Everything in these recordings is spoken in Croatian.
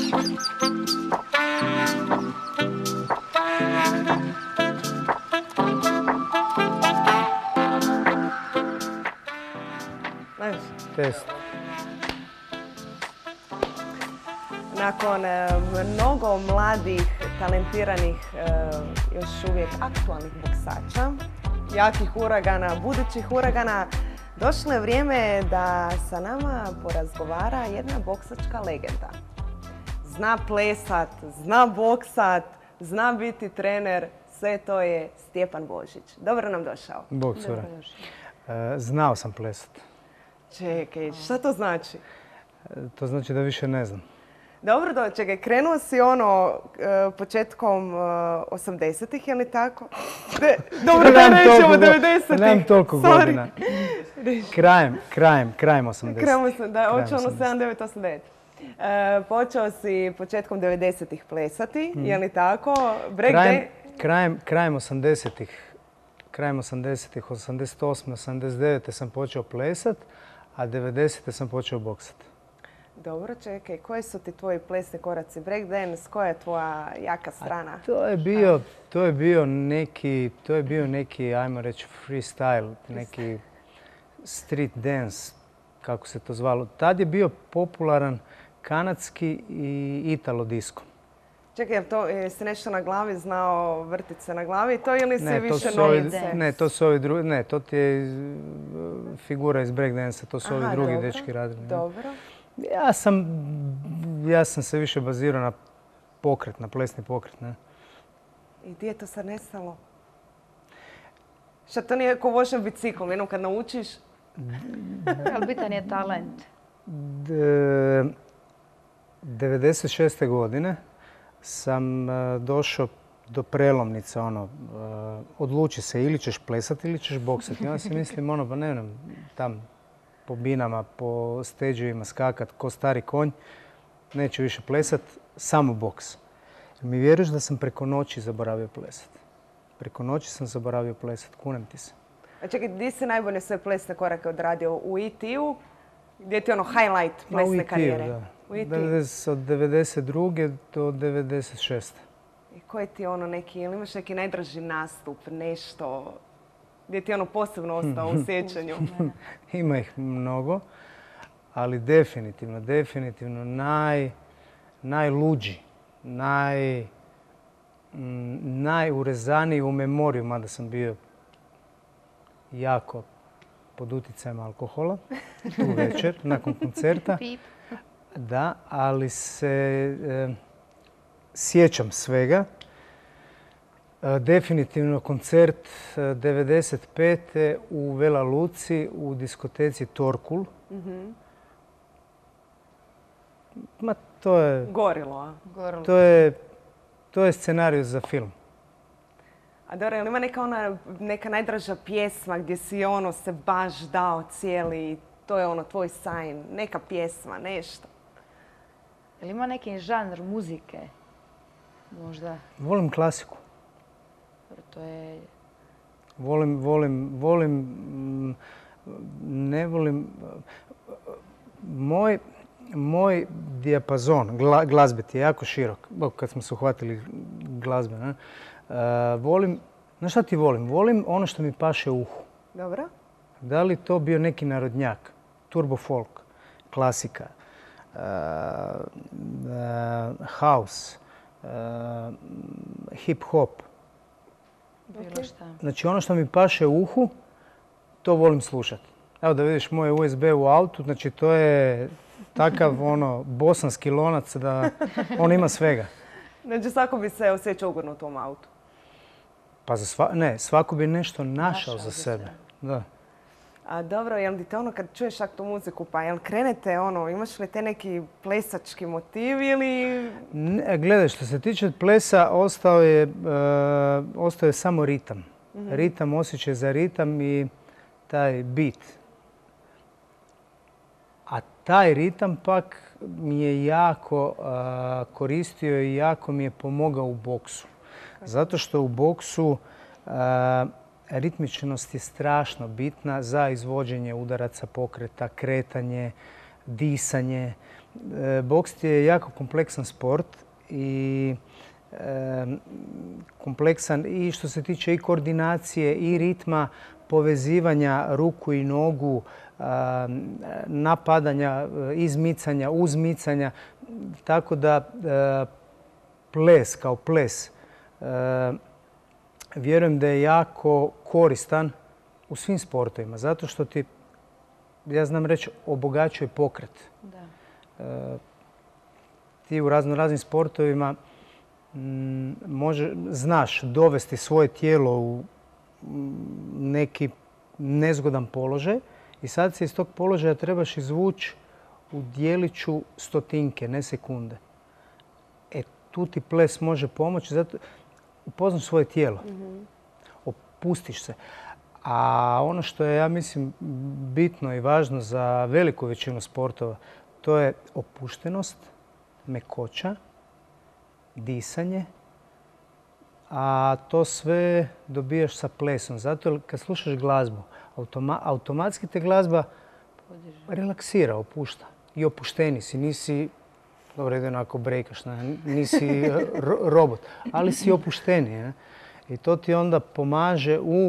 Test. Nakon mnogo mladih, talentiranih, još uvijek aktualnih boksača, jakih uragana, budućih uragana, došlo je vrijeme da sa nama porazgovara jedna boksačka legenda. Zna plesat, zna boksat, zna biti trener, sve to je Stjepan Božić. Dobro nam došao. Bog cura. Znao sam plesat. Čekaj, šta to znači? To znači da više ne znam. Dobro, čekaj, krenuo si početkom 80-ih, je li tako? Dobro, da nećemo 90-ih. Nemam toliko godina. Krajem 80-ih. Da, očeo 79, 89. Počeo si početkom 90-ih plesati, je li tako? Krajem 80-ih. Krajem 80-ih, 88, 89 sam počeo plesat, a 90 sam počeo boksat. Dobro, čekaj, koji su ti tvoji plesni koraci? Breakdance, koja je tvoja jaka strana? To je bio neki, ajmo reći, freestyle, neki street dance, kako se to zvalo. Tad je bio popularan kanadski i italo disco. Čekaj, jesi nešto na glavi znao vrtit se na glavi to ili si više novice? Ne, to su ovi drugi, ne, to ti je figura iz breakdansa, to su ovi drugi dečki radili. Dobro. Ja sam se više bazirao na pokret, na plesni pokret. Ne? I gdje je to sad nestalo? Šta to nije ko vožem biciklom, jednom kad naučiš? Ali bitan je talent. 96. godine sam došao do prelomnice, odluči se ili ćeš plesati ili ćeš boksati. I onda si mislim, pa ne znam, tam po binama, po steđevima skakat ko stari konj, neću više plesat, samo boks. Mi vjeruješ da sam preko noći zaboravio plesat? Preko noći sam zaboravio plesat, kunem ti se. A čekaj, gdje si najbolje sve plesne korake odradio? U IT-u? Gdje ti highlight plesne karijere? Da. Od 92. do 96. I koji ti je neki, ili imaš neki najdraži nastup, nešto gdje ti je posebno ostao u sjećanju? Ima ih mnogo, ali definitivno najluđi, najurezaniji u memoriju, mada sam bio jako pod utjecajem alkohola tu večer, nakon koncerta. Da, ali se sjećam svega. Definitivno koncert 95. u Vela Luci u diskoteci Torkul. Ma to je... Gorilo, a? To je scenarij za film. A dobro, ili ima neka najdraža pjesma gdje si se baš dao cijeli, to je tvoj sign, neka pjesma, nešto? Ili ima neki žanr muzike? Možda. Volim klasiku. To je... Ne volim... Moj dijapazon glazbe ti je jako širok. Kad smo se uhvatili glazbe, ne? Volim... Znaš šta ti volim? Volim ono što mi paše u uhu. Dobro. Da li to bio neki narodnjak, turbo folk, klasika, house, hip hop. Bilo šta. Znači ono što mi paše u uhu, to volim slušati. Evo da vidiš moje USB u autu, znači to je takav bosanski lonac da on ima svega. Znači svako bi se osjećao ugodno u tom autu? Pa svako bi nešto našao za sebe. Da. A dobro, jel ti kad čuješ tu muziku, pa jel krenete imaš li te neki plesački motiv ili... Ne, gledaj, što se tiče plesa, ostao je samo ritam. Ritam, osjećaj za ritam i taj beat. A taj ritam pak mi je jako koristio i jako mi je pomogao u boksu. Zato što u boksu ritmičnost je strašno bitna za izvođenje udaraca, pokreta, kretanje, disanje. boks je jako kompleksan sport i kompleksan i što se tiče i koordinacije i ritma, povezivanja ruku i nogu, napadanja, izmicanja, uzmicanja. Tako da ples kao ples vjerujem da je jako koristan u svim sportovima. Zato što ti, ja znam reći, obogaćuje pokret. Da. Ti u raznim sportovima znaš dovesti svoje tijelo u neki nezgodan položaj i sad se iz tog položaja trebaš izvući u dijeliću stotinke, ne sekunde. Tu ti ples može pomoći, zato upoznaš svoje tijelo, opustiš se. A ono što je, ja mislim, bitno i važno za veliku većinu sportova, to je opuštenost, mekoća, disanje, a to sve dobijaš sa plesom. Zato kad slušaš glazbu, automatski te glazba relaksira, opušta. I opušteni si, nisi, dobro, jedino ako brejkaš, nisi robot, ali si opušteni. I to ti onda pomaže u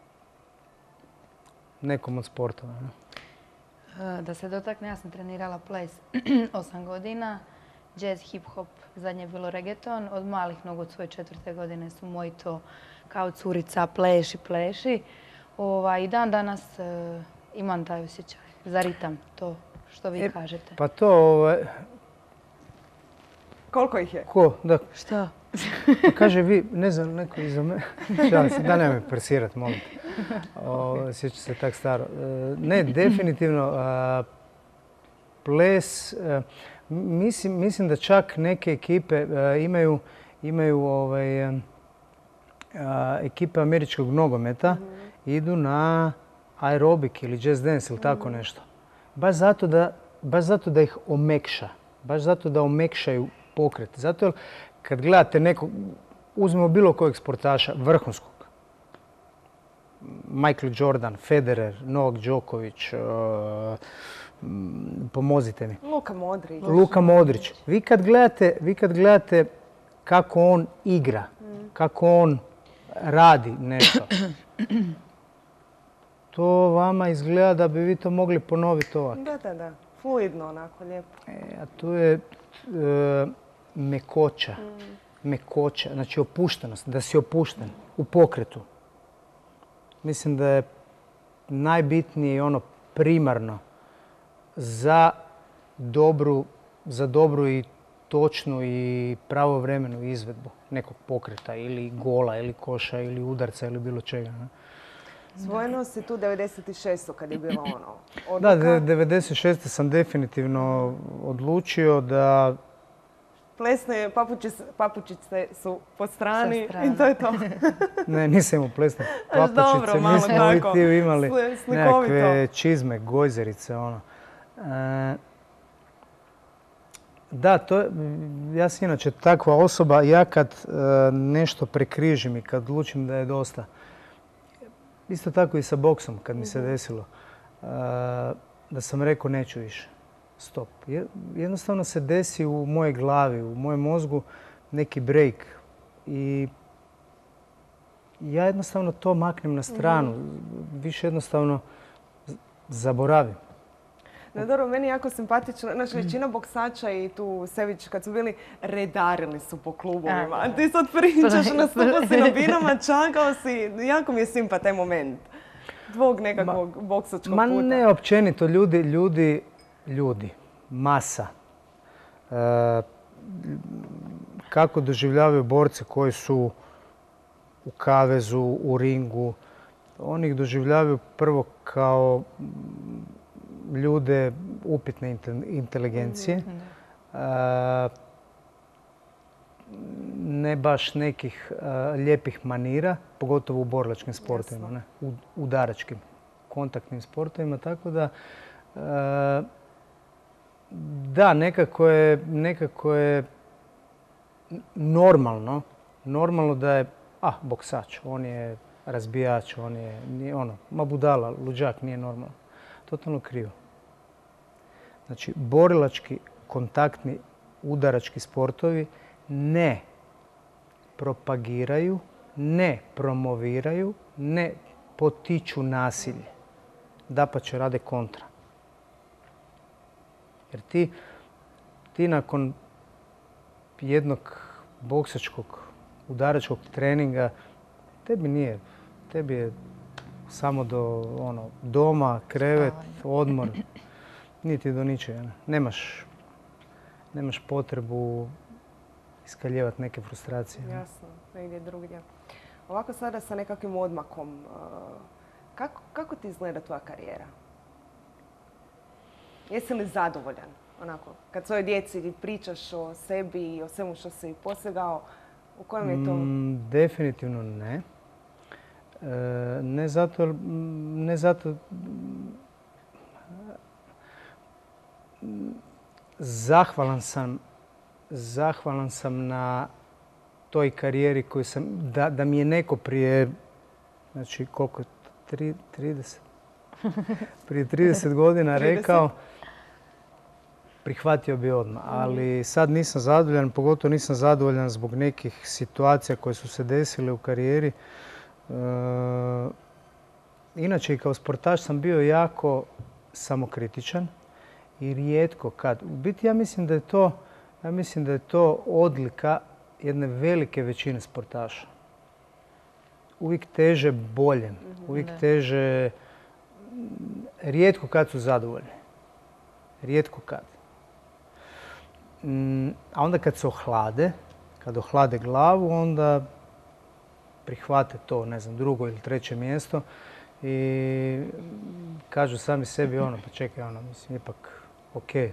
nekom od sportova. Da se dotakne, ja sam trenirala ples 8 godina, jazz, hip-hop, zadnje je bilo reggaeton. Od malih nogu, od svoje 4. godine su moji to kao curica pleši. I dan danas imam taj osjećaj za ritam, to što vi kažete. Pa to... Koliko ih je? Ko? Da. Šta? Pa kaže vi, ne znam, neko iza me. Da ne me presirat, molim te. Sjeća se tak staro. Ne, definitivno ples, mislim da čak neke ekipe imaju ekipe američkog nogometa, idu na aerobik ili jazz dance ili tako nešto. Baš zato da ih omekša. Baš zato da omekšaju pokret. Zato jer kad gledate nekog, uzmemo bilo kojeg sportaša, vrhunskog, Michael Jordan, Federer, Novak Đoković, pomozite mi. Luka Modrić. Vi kad gledate kako on igra, kako on radi nešto, to vama izgleda da bi vi to mogli ponoviti ovako. Da. Fluidno, onako, lijepo. A tu je mekoća. Mekoća, znači opuštenost, da si opušten u pokretu. Mislim da je najbitnije i ono primarno za dobru i točnu i pravovremenu izvedbu nekog pokreta ili gola ili koša ili udarca ili bilo čega. Svojeno si tu 96. kad je bilo odluka. Da, 96. sam definitivno odlučio da... Plesne papučice su po strani i to je to. Ne, nisam imao plesne papučice. Mi smo i ti imali nekakve čizme, gojzerice. Da, ja sam inače takva osoba. Ja kad nešto prekrižim i kad odlučim da je dosta, isto tako i sa boksom kad mi se desilo, da sam rekao neću više. Stop. Jednostavno se desi u mojoj glavi, u mojem mozgu neki break. I ja jednostavno to maknem na stranu. Više jednostavno zaboravim. No, dobro, meni je jako simpatično. Znači, većina boksača i tu Sević, kad su bili, redarili su po klubovima. A ti sad pričaš, nastupao si na binama, čakao si. Jako mi je simpa taj moment tvog nekakvog boksačkog puta. Ma ne, općenito, ljudi, masa. Kako doživljavaju borce koji su u kavezu, u ringu. Oni ih doživljavaju prvo kao ljude upitne inteligencije. Ne baš nekih lijepih manira, pogotovo u borilačkim sportovima, udaračkim, kontaktnim sportovima. Tako da, da, nekako je normalno da je, boksač, on je razbijač, on je, ma budala, luđak, nije normalno. Totalno krivo. Znači, borilački kontaktni udarački sportovi ne propagiraju, ne promoviraju, ne potiču nasilje. Dapače, rade kontra. Jer ti nakon jednog boksačkog udaračkog treninga tebi je samo do doma, krevet, odmor, niti do ničega. Nemaš potrebu iskaljevati neke frustracije. Jasno, negdje drugdje. Ovako sada sa nekakvim odmakom, kako ti izgleda tvoja karijera? Jesi li zadovoljan? Onako, kad svojoj djeci pričaš o sebi i o svemu što si postigao, u kojem je to? Definitivno ne. Ne zato zahvalan sam na toj karijeri koju sam, da mi je neko prije, znači koliko, 30? Prije 30 godina rekao, prihvatio bi odmah. Ali sad nisam zadovoljan, pogotovo nisam zadovoljan zbog nekih situacija koje su se desile u karijeri. Inače, i kao sportaš sam bio jako samokritičan i rijetko kad. U biti ja mislim da je to odlika jedne velike većine sportaša. Uvijek teže boljem, uvijek teže, rijetko kad su zadovoljni. Rijetko kad. A onda kad se kad ohlade glavu, onda prihvate to, ne znam, drugo ili treće mjesto i kažu sami sebi pa čekaj, mislim, ipak, okej.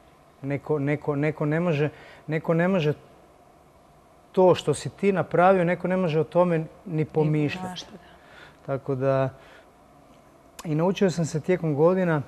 Neko ne može to što si ti napravio, neko ne može o tome ni pomišljati. Tako da, i naučio sam se tijekom godina,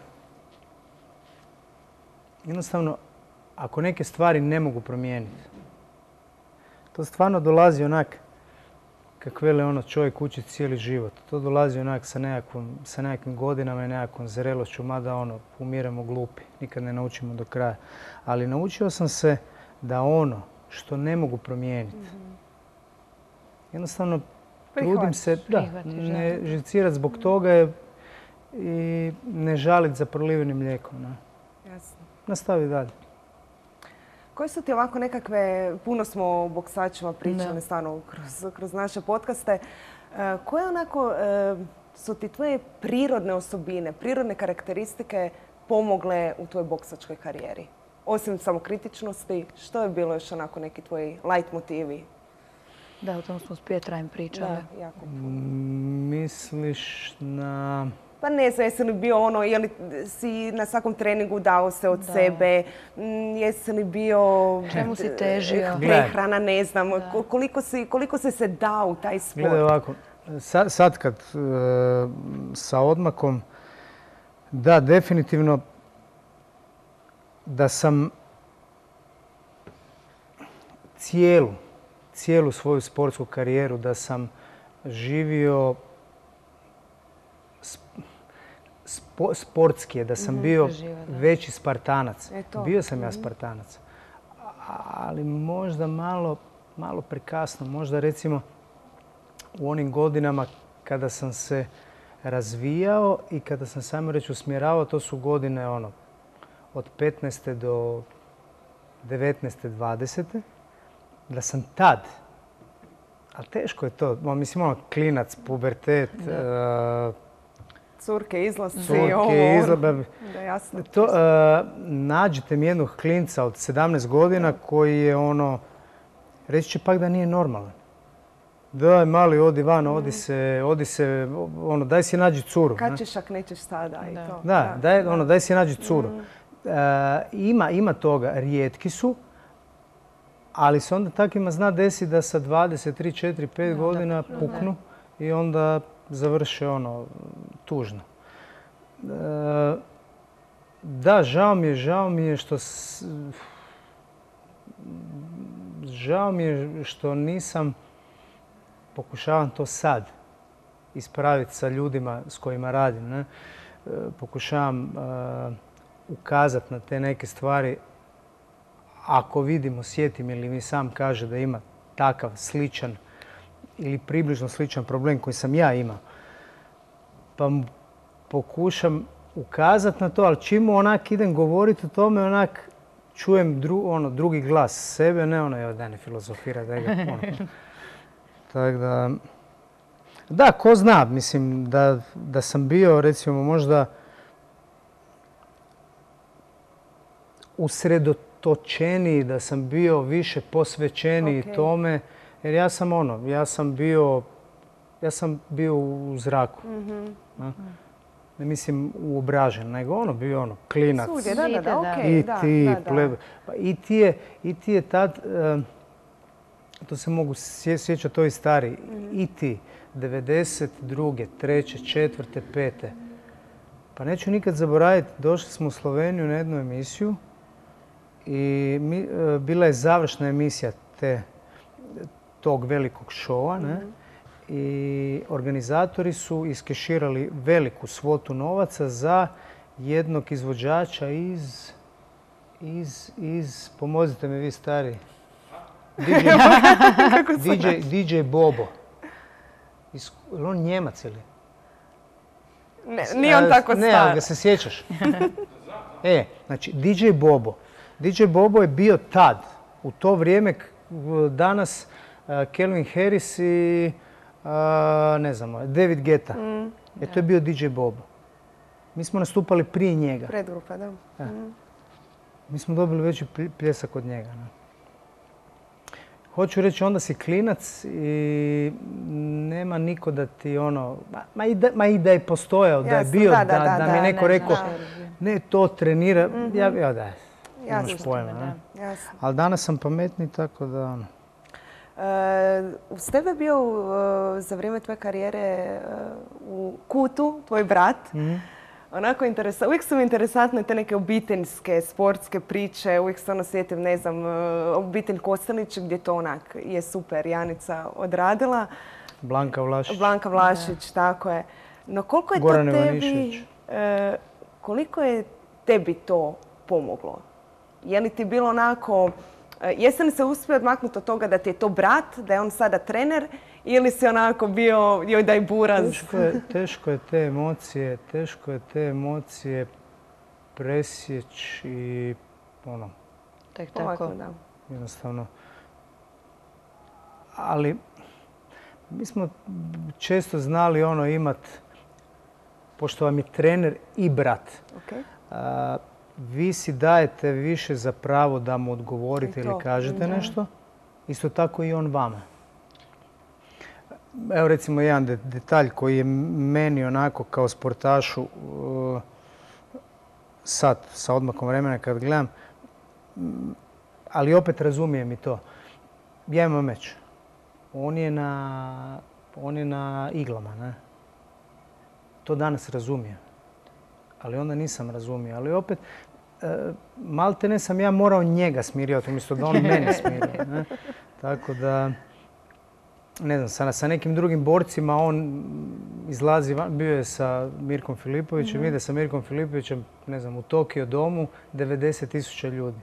jednostavno, ako neke stvari ne mogu promijeniti, to stvarno dolazi onak, kak vele čovjek uči cijeli život. To dolazi onak sa nekakvim godinama i nekakvom zrelošću, mada umiremo glupi, nikad ne naučimo do kraja. Ali naučio sam se da što ne mogu promijeniti, jednostavno trudim se ne živcirati zbog toga i ne žaliti za prolivenim mlijekom. Jasno. Nastavi dalje. Koje su ti ovako nekakve, puno smo o boksačima pričali stvarno kroz naše podcaste, koje onako su ti tvoje prirodne osobine, prirodne karakteristike pomogle u tvojoj boksačkoj karijeri? Osim samokritičnosti, što je bilo još onako neki tvoji light motivi? Da, o tom smo s Pjetrajem pričali. Da, jako puno. Misliš na... Pa ne znam, jesi li bio je li si na svakom treningu dao se od sebe, jesi li bio... Čemu si težio? Prehrana, ne znam, koliko si se dao u taj sport? Gledaj ovako, sad kad sa odmakom, da, definitivno da sam cijelu svoju sportsku karijeru, da sam živio sportski, da sam bio veći Spartanac. Bio sam ja Spartanac. Ali možda malo prekasno. Možda recimo u onim godinama kada sam se razvijao i kada sam samo reći usmjeravao, to su godine od 15. do 19. 20. Da sam tad, ali teško je to, mislim klinac, pubertet, curke, izlasci, Da, jasno. Nađite mi jednog klinca od 17 godina koji je reći će pak da nije normalan. Daj mali, odi van, odi se, daj si nađi curu. Kad ćeš ak nećeš sada i to. Da, daj si nađi curu. Ima toga, rijetki su, ali se onda takvima zna desiti da sa 23, 4, 5 godina puknu i onda završe tužno. Da, žao mi je što nisam, pokušavam to sad ispraviti sa ljudima s kojima radim. Pokušavam ukazati na te neke stvari ako vidim, osjetim ili mi sam kaže da ima takav sličan ili približno sličan problem koji sam ja imao, pa mu pokušam ukazati na to, ali čim mu onak idem govoriti o tome, onak čujem drugi glas sebe, ne ono, daj ne filozofira, daj ga ono. Tako da, da, ko zna, mislim da sam bio recimo možda usredotočeniji, da sam bio više posvećeniji tome, jer ja sam bio u zraku. Ne mislim uobražen, nego bio klinac. Svugdje, da, I ti je tad, to se mogu sjećati ovi stari, i ti 92. 3. 4. 5. Pa neću nikad zaboraviti, došli smo u Sloveniju na jednu emisiju i bila je završna emisija tog velikog šova, ne? I organizatori su iskeširali veliku svotu novaca za jednog izvođača iz pomozite mi vi stari, DJ Bobo. Je on Njemac ili? Nije on tako star. Ne, ali ga se sjećaš. Znači DJ Bobo. DJ Bobo je bio tad, u to vrijeme, danas Calvin Harris i ne znam, David Guetta. To je bio DJ Bobo. Mi smo nastupali prije njega. Predgrupa, da. Mi smo dobili veći pljesak od njega. Ne? Hoću reći, onda si klinac i nema niko da ti ono... Ma i da je postojao, da je bio, da mi je neko rekao ne, to trenira. Imaš pojma. Ali danas sam pametni, tako da... Uz tebe bio za vrijeme tvoje karijere u Kutu, tvoj brat. Onako uvijek su mi interesantne te neke obiteljske, sportske priče. Uvijek se sjetim, ne znam, obitelj Kostelić gdje to onak je super Janica odradila. Blanka Vlašić, tako je. No koliko je tebi to pomoglo? Je li ti bilo onako... Jesi li se uspio odmaknuti od toga da ti je to brat, da je on sada trener, ili si onako bio joj daj buraz? Teško je te emocije presjeći i ono... Tek tako. Jednostavno. Ali mi smo često znali imat, pošto vam je trener i brat, vi si dajete više za pravo da mu odgovorite ili kažete nešto. Isto tako i on vama. Evo recimo jedan detalj koji je meni onako kao sportašu sad sa odmakom vremena kad gledam, ali opet razumijem i to. Ja imam meč. On je na iglama, ne? To danas razumijem. Ali onda nisam razumio. Ali opet, malte ne sam ja morao njega smirjati, umjesto da on mene smirio. Ne? Tako da, ne znam, sa nekim drugim borcima on izlazi, bio je sa Mirkom Filipovićem, ide sa Mirkom Filipovićem, ne znam, u Tokio domu, 90.000 ljudi.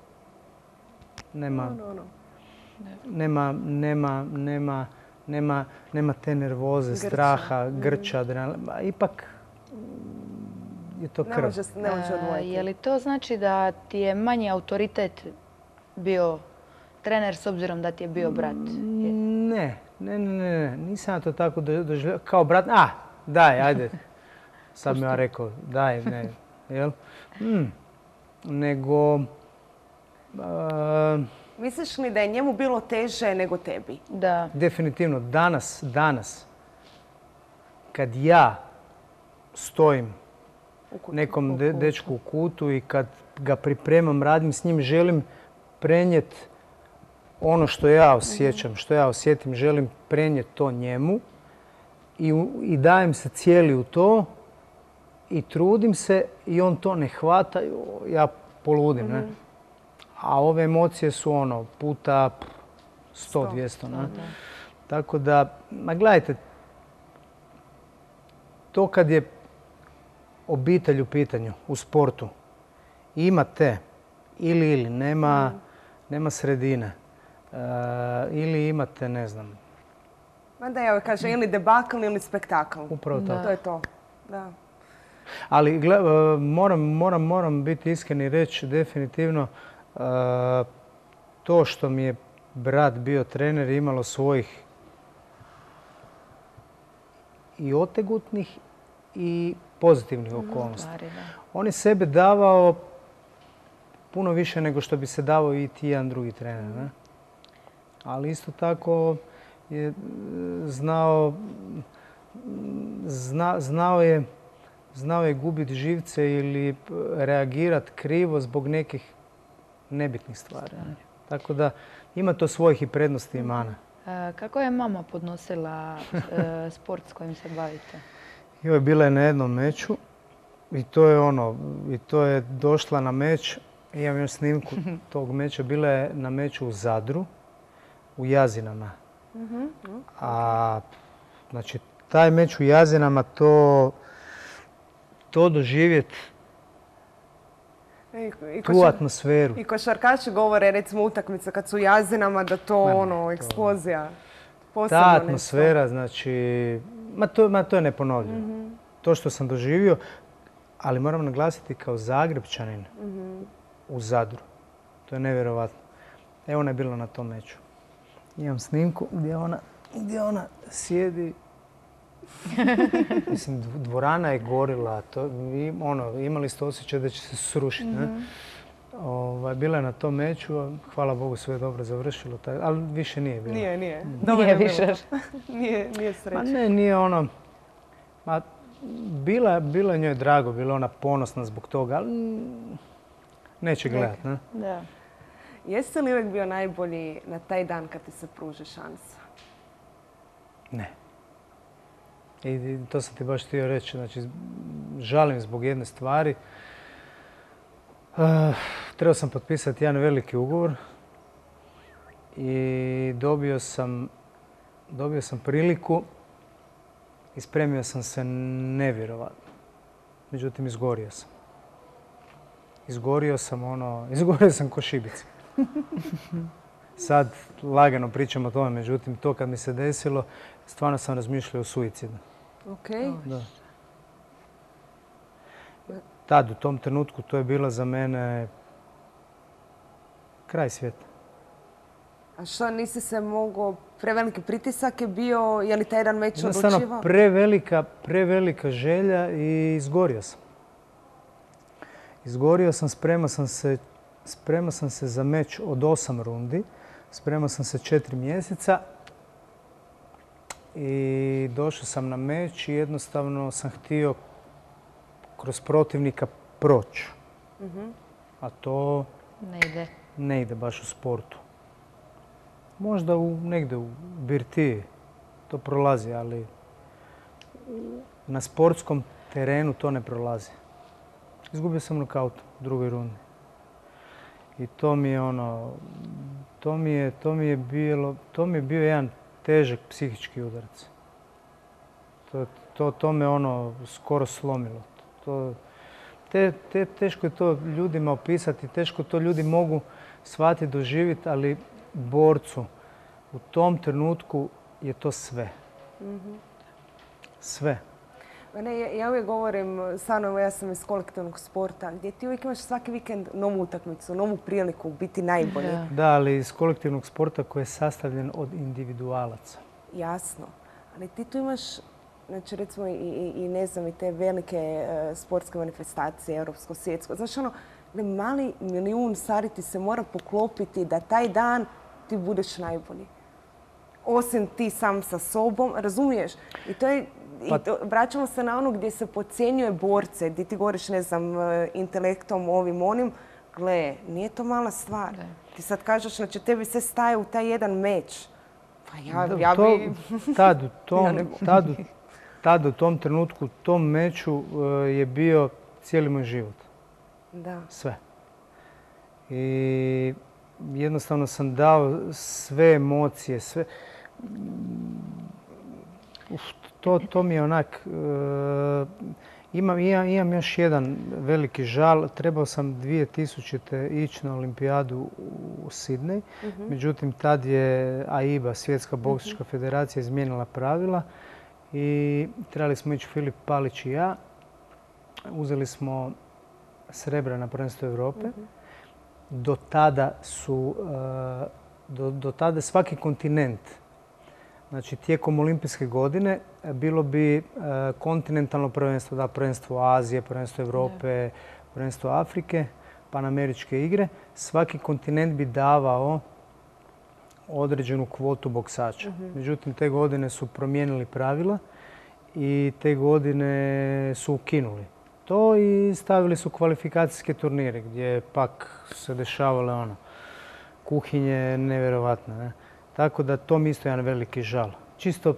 Nema te nervoze, straha, grča, adrenalina. Ipak je to krv. Ne može odvojiti. Je li to znači da ti je manji autoritet bio trener s obzirom da ti je bio brat? Ne. Nisam ja to tako doživio. Kao brat, daj, ajde. Sad mi ja rekao, daj, ne. Jel? Nego... Misliš li da je njemu bilo teže nego tebi? Da. Definitivno. Danas, kad ja stojim nekom dečku u kutu i kad ga pripremam, radim s njim, želim prenijeti ono što ja osjećam, što ja osjetim, želim prenijeti to njemu i dajem se cijeli u to i trudim se i on to ne hvata, ja poludim. Ne? A ove emocije su puta 100, 200. Ne? Tako da, gledajte, to kad je obitelj u pitanju, u sportu, imate ili nema nema sredine. Ili imate, ne znam, Mada ja kažem ili debakl ili spektakl. upravo tako. To je to. Da. Ali moram biti iskren i reći definitivno to što mi je brat bio trener je imalo svojih i otegotnih i pozitivnih okolnosti. On je sebe davao puno više nego što bi se davao i ti jedan drugi trener. Ne? Ali isto tako je znao je gubiti živce ili reagirati krivo zbog nekih nebitnih stvari. Ne? Tako da ima to svojih i prednosti i mana. Kako je mama podnosila sport s kojim se bavite? Joj, bila je na jednom meču i to je došla na meč. Imam još snimku tog meča. Bila je na meču u Zadru, u Jazinama. A znači taj meč u Jazinama to doživjeti tu atmosferu. I košarkaši govore, recimo utakmice kad su u Jazinama, da to eksplozija. Ta atmosfera, znači, to je neponovljivo. To što sam doživio, ali moram naglasiti kao Zagrepčanin u Zadru. To je nevjerovatno. Evo ona je bila na tom meču. Imam snimku gdje ona sjedi. Mislim, dvorana je gorila. Imali ste osjećaj da će se srušiti. Bila je na tom meču. Hvala Bogu, sve je dobro završilo. Ali više nije bilo. Nije. Nije više. Nije sreća. Ma ne, nije ono... Bilo je njoj drago, bila ona ponosna zbog toga, ali neće gledati. Ne? Da. Jeste li uvijek bio najbolji na taj dan kad ti se pruži šansa? Ne. I to sam ti baš htio reći. Znači, žalim zbog jedne stvari. Trebao sam potpisati jedan veliki ugovor i dobio sam priliku i spremio sam se nevjerovatno. Međutim, izgorio sam. Izgorio sam ko šibica. Sad lagano pričam o tome, međutim, to kad mi se desilo, stvarno sam razmišljao o suicidu. Okay. Da. Tad, u tom trenutku, to je bila za mene kraj svijeta. A što, nisi se mogao, preveliki pritisak je bio, je li taj jedan meč odlučivao? Jednostavno, prevelika želja i izgorio sam. Izgorio sam, spremao sam se za meč od 8 rundi. Spremao sam se 4 mjeseca i došao sam na meč i jednostavno sam htio kroz protivnika proći. A to ne ide baš u sportu. Možda negdje u birtiji to prolazi, ali na sportskom terenu to ne prolazi. Izgubio sam nokaut u drugoj rundi. I to mi je bio jedan težak psihički udarac. To me skoro slomilo. Teško je to ljudima opisati, teško to ljudi mogu shvatiti, doživjeti, ali borcu u tom trenutku je to sve. Sve. Ja uvijek govorim, stvarno ja sam iz kolektivnog sporta, gdje ti uvijek imaš svaki vikend novu utakmicu, novu priliku biti najbolji. Da, ali iz kolektivnog sporta koji je sastavljen od individualaca. Jasno, ali ti tu imaš, znači recimo i ne znam, i te velike sportske manifestacije, europsko, svjetsko. Znači mali milijun stvari ti se mora poklopiti da taj dan ti budeš najbolji. Osim ti sam sa sobom, razumiješ? I to je... vraćamo se na ono gdje se podcjenjuje borce, gdje ti govoriš, ne znam, intelektom, ovim, onim. Gle, nije to mala stvar. Ti sad kažeš, znači tebi sve staje u taj jedan meč. Pa ja bi... Tad u tom trenutku, u tom meču je bio cijeli moj život. Da. Sve. I jednostavno sam dao sve emocije, sve... To mi je onak... Imam još jedan veliki žal. Trebao sam 2000. ići na olimpijadu u Sidney. Međutim, tad je AIBA, Svjetska boksička federacija, izmijenila pravila i trebali smo ići Filip Palić i ja. Uzeli smo srebra na prvenstvu Europe. Do tada svaki kontinent, znači tijekom olimpijske godine, bilo bi kontinentalno prvenstvo, da, prvenstvo Azije, prvenstvo Europe, prvenstvo Afrike, panameričke igre. Svaki kontinent bi davao određenu kvotu boksača. Međutim, te godine su promijenili pravila i te godine su ukinuli to i stavili su kvalifikacijske turnire gdje pak se dešavale kuhinje nevjerovatne. Ne? Tako da to mi isto jedan veliki žal. Čisto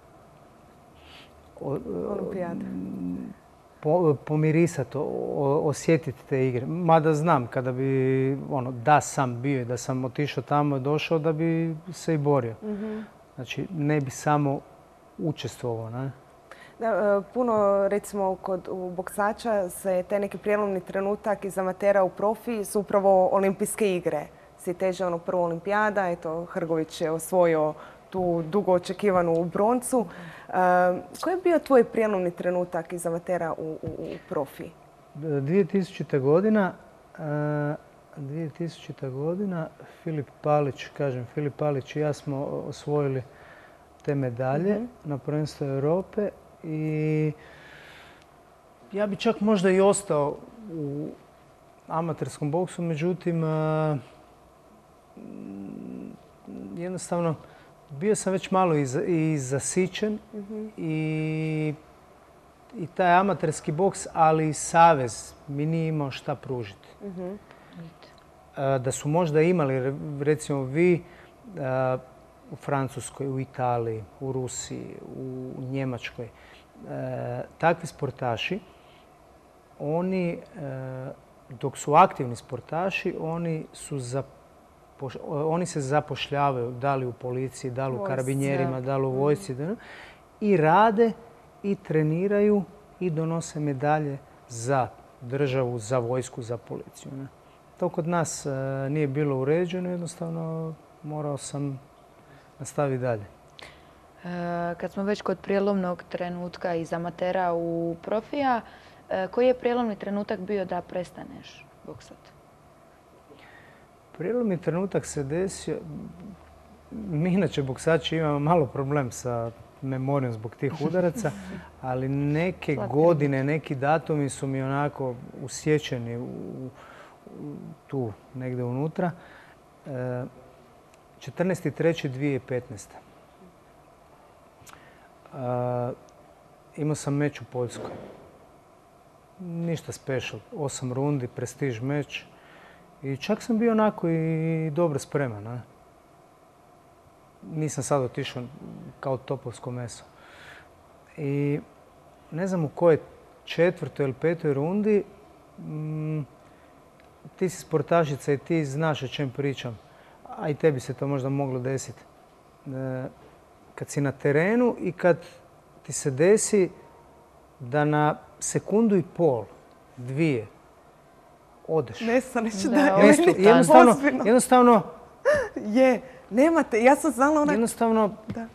pomirisati, osjetiti te igre. Mada znam kada bi, da sam bio i da sam otišao tamo i došao da bi se i borio. Znači ne bi samo učestvovao. Ne? Da, puno, recimo, u boksača se taj neki prijelomni trenutak iz amatera u profi su upravo olimpijske igre. Si teže prva olimpijada, eto, Hrgović je osvojio tu dugo očekivanu broncu. Koji je bio tvoj prijelomni trenutak iz amatera u profi? 2000. godina Filip Palić i ja smo osvojili te medalje na prvenstvu Europe i ja bi čak možda i ostao u amaterskom boksu, međutim jednostavno bio sam već malo i zasićen i taj amaterski boks, ali i savez mi nije imao šta pružiti. Da su možda imali, recimo vi, u Francuskoj, u Italiji, u Rusiji, u Njemačkoj, takvi sportaši, oni, dok su aktivni sportaši, oni se zapošljavaju, da li u policiji, da li u karabinjerima, da li u vojsci, i rade i treniraju i donose medalje za državu, za vojsku, za policiju. Ne? To kod nas nije bilo uređeno, jednostavno morao sam nastaviti dalje. Kad smo već kod prijelomnog trenutka iz amatera u profija, koji je prijelomni trenutak bio da prestaneš boksati? Prijelomni trenutak se desio, mi inače boksači imamo malo problem sa memorijom zbog tih udaraca, ali neke godine, neki datumi su mi onako usjećeni tu negdje unutra. 14.3.2015. Imao sam meč u Poljskoj. Ništa special. 8 rundi, prestiž meč. I čak sam bio onako i dobro spreman. Ne? Nisam sad otišao kao topovsko meso. I ne znam u kojoj 4. ili 5. rundi ti si sportašica i ti znaš o čem pričam. A i tebi se to možda moglo desiti. Kad si na terenu i kad ti se desi da na sekundu i pol, 2, odeš. Nestaneš Jednostavno... Je, nemate. Ja sam znala onak... Jednostavno...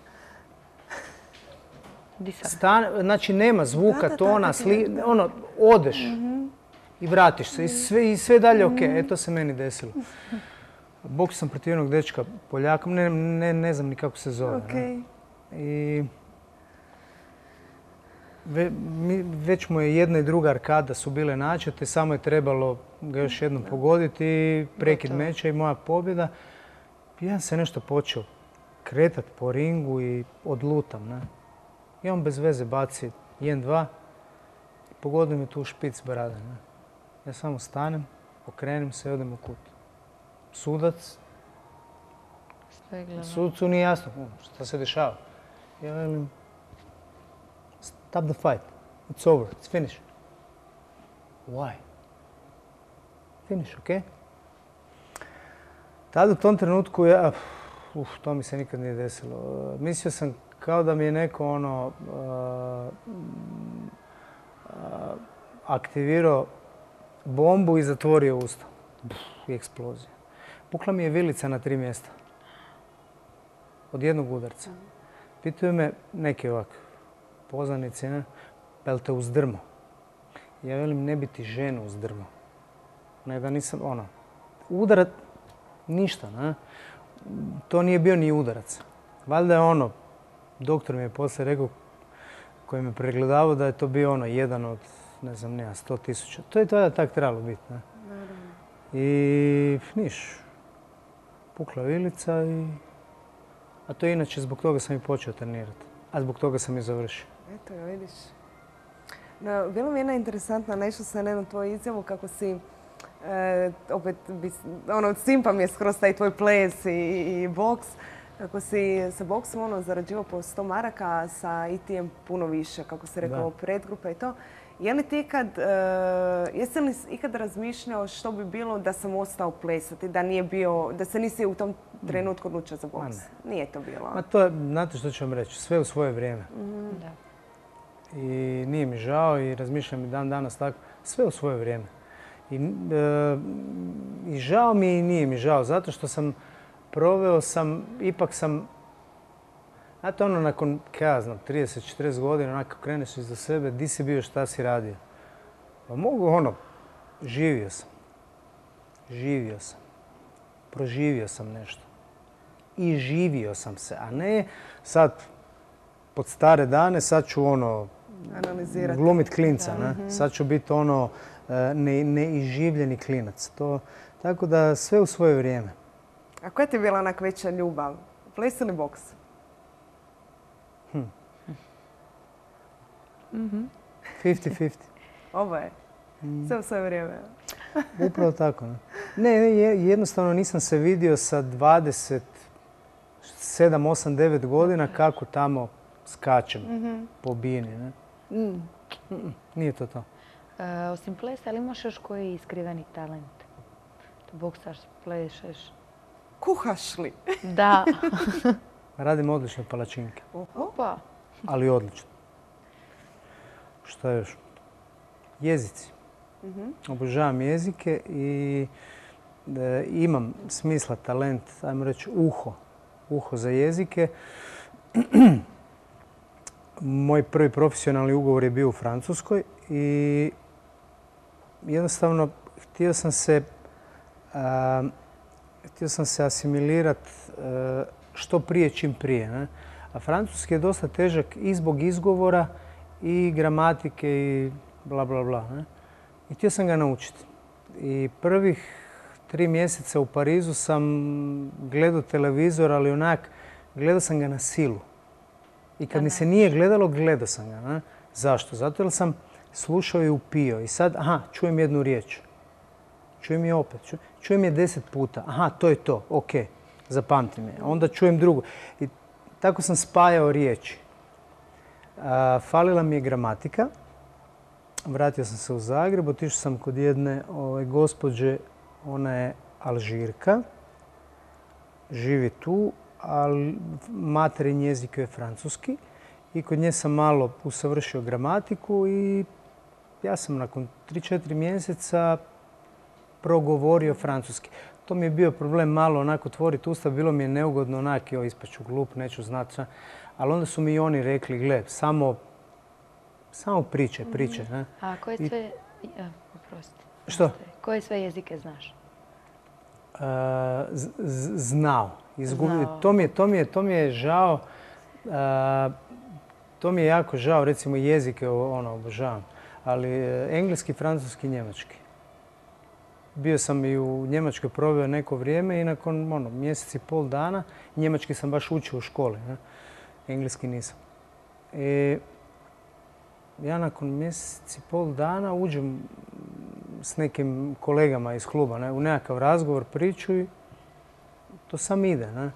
Znači nema zvuka, tona, odeš i vratiš se. I sve dalje ok. To se meni desilo. Boksao sam protiv jednog dečka Poljaka, ne znam ni kako se zove. I već mu je jedna i druga arkada su bile načete, samo je trebalo ga još jednom pogoditi i prekid meča i moja pobjeda. Ja se nešto počeo kretat po ringu i odlutam. Ne? I on bez veze baci 1-2 i pogodio me tu u špic brade. Ne? Ja samo stanem, okrenem se i odem u kut. Sudac, sudcu nije jasno šta se dešava. Ja velim, stop the fight. It's over. It's finished. Why? Finish, ok? Tada u tom trenutku to mi se nikad nije desilo. Mislio sam kao da mi je neko aktivirao bombu i zatvorio usta. I eksplozija. Pukla mi je vilica na 3 mjesta. Od jednog udarca. Pitaju me neki ovak poznanici, ne? Pa jel te uzdrmo? Ja velim, ne bi ti ženu uzdrmo. Ne da nisam, udarac, ništa, ne? To nije bio ni udarac. Valjda je doktor mi je poslije rekao, koji me pregledavao, da je to bio jedan od, ne znam, 100.000. To je tada tak trebalo biti, ne? I niš. Pukla vilica a to je inače, zbog toga sam i počeo trenirati. A zbog toga sam i završio. Eto, vidiš. No, bilo mi jedna interesantna, naišla sam na jednu tvoju izjavu kako si, opet, simpa mi je skroz taj tvoj ples i boks, kako si sa boksom zarađivao po 100 maraka, a sa IT-em puno više, kako si rekao, predgrupa i to. Je li ti jesi li ikad razmišljao što bi bilo da sam ostao plesati, da se nisi u tom trenutku odlučio za boks? Nije to bilo. Ma to, znate što ću vam reći, sve u svoje vrijeme. Da. I nije mi žao i razmišljam i dan danas tako, sve u svoje vrijeme. I žao mi i nije mi žao, zato što ipak sam, znate nakon, ja znam, 30-40 godina, onako kreneš iza sebe, di si bio, šta si radio? Pa mogu, živio sam, proživio sam nešto. I živio sam se, a ne sad, pod stare dane, sad ću glumit klinca, ne? Sad ću biti neiživljeni klinac. Tako da sve u svoje vrijeme. A koja ti je bila onak veća ljubav? Ples ili boks? 50-50. Oboje. Sve u svoje vrijeme. Upravo tako. Ne, jednostavno nisam se vidio sa 27, 8, 9 godina kako tamo skačem po bini. Nije to to. Osim plesa, ali imaš još koji iskriveni talent? Boksaš, plešeš? Kuhaš li? Da. Radim odlične palačinke. Opa. Ali odlično. Šta još? Jezici. Obožavam jezike i imam smisla, talent, ajmo reći uho za jezike. Moj prvi profesionalni ugovor je bio u Francuskoj i jednostavno htio sam se asimilirati što prije, čim prije. Ne? A francuski je dosta težak i zbog izgovora i gramatike i bla bla bla. Ne? I htio sam ga naučiti. I prvih 3 mjeseca u Parizu sam gledao televizor, ali gledao sam ga na silu. I kad mi se nije gledalo, gledao sam ga. Ne? Zašto? Zato jer sam slušao i upio. I sad, čujem jednu riječ. Čujem je opet. Čujem je 10 puta. To je to. Ok, zapamtim je. Onda čujem drugu. I tako sam spajao riječi. Falila mi je gramatika. Vratio sam se u Zagreb. Otišao sam kod jedne gospođe. Ona je Alžirka. Živi tu, ali materin jezik je francuski. I kod nje sam malo usavršio gramatiku i ja sam nakon 3-4 mjeseca progovorio francuski. To mi je bio problem malo onako otvoriti usta, bilo mi je neugodno ispaću glup, neću znati. Ali onda su mi i oni rekli, gle, samo priče. Ne? A koje sve, oprosti. Što? Koje sve jezike znaš? Znao. To mi je žao. To mi je jako žao, recimo jezike obožavam. Ali engleski, francuski i njemački. Bio sam i u Njemačkoj, proveo neko vrijeme i nakon mjesec i pol dana, njemački sam baš učio u školi, ne? Engleski nisam. Ja nakon mjesec i pol dana uđem s nekim kolegama iz kluba, ne? U nekakav razgovor, priču i to sam ide. Ne?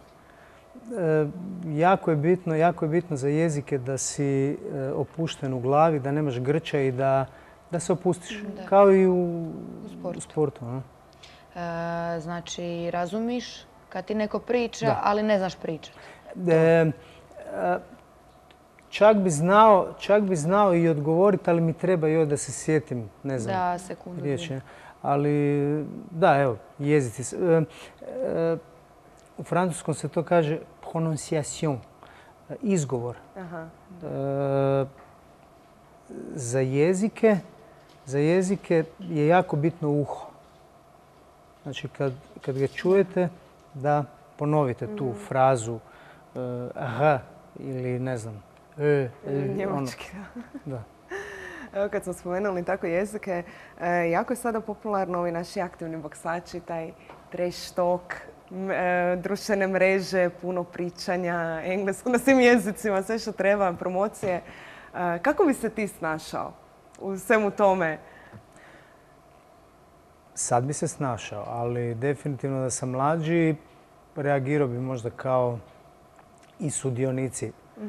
Jako je bitno za jezike da si opušten u glavi, da nemaš grča i da se opustiš. Da. Kao i u sportu. Ne? Znači, razumiš kad ti neko priča, ali ne znaš pričati. čak bi znao i odgovoriti, ali mi treba još da se sjetim, ne znam, Da, sekundu. riječi. Ali, da, evo, jezici. U francuskom se to kaže prononciation, izgovor. Aha. Za jezike je jako bitno uho. Znači, kad ga čujete, da ponovite tu frazu h ili ne znam, Njemački, da. Evo kad smo spomenuli tako jezike, jako je sada popularno ovi naši aktivni boksači, taj trash talk, društvene mreže, puno pričanja, englesko na svim jezicima, sve što treba, promocije. Kako bi se ti snašao u svemu tome? Sad bi se snašao, ali definitivno da sam mlađi, reagirao bi možda kao i sudionici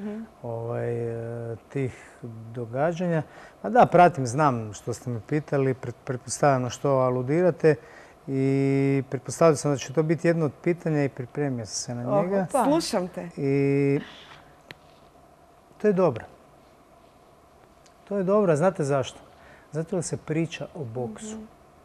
tih događanja. Pa da, pratim, znam što ste me pitali, pretpostavljam na što aludirate i pretpostavljam sam da će to biti jedno od pitanja i pripremio sam se na njega. Slušam te. I to je dobro. To je dobro, znate zašto? Zato jer se priča o boksu.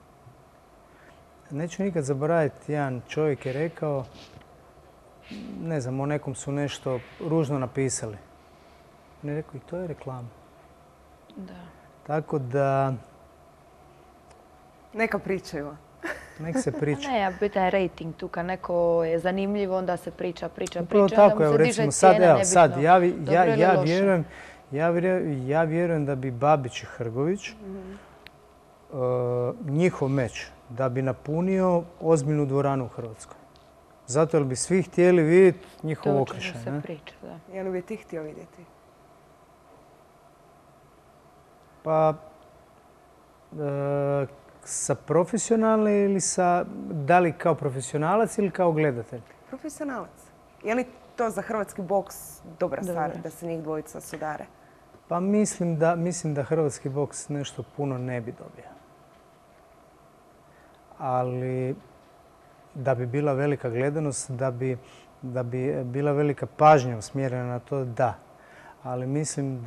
Neću nikad zaboraviti, jedan čovjek je rekao, ne znam, o nekom su nešto ružno napisali. On je rekao, i to je reklama. Da. Tako da... Neka pričaju. Nek se priča. Ne, bitan je rating tu, kad neko je zanimljivo, onda se priča. Upravo tako, evo recimo sad, ja vjerujem da bi Babić i Hrgović, njihov meč, da bi napunio ozbiljnu dvoranu u Hrvatskoj. Zato jer bi svi htjeli vidjeti njihov okršaj. Točno se priča, da. Je li bi ti htio vidjeti? Pa, sa profesionalne ili da li kao profesionalac ili kao gledatelj? Profesionalac. Je li to za hrvatski boks dobra stvar da se njih dvojica sudare? Pa mislim da hrvatski boks nešto puno ne bi dobio. Ali da bi bila velika gledanost, da bi bila velika pažnja usmjerena na to, da. Ali mislim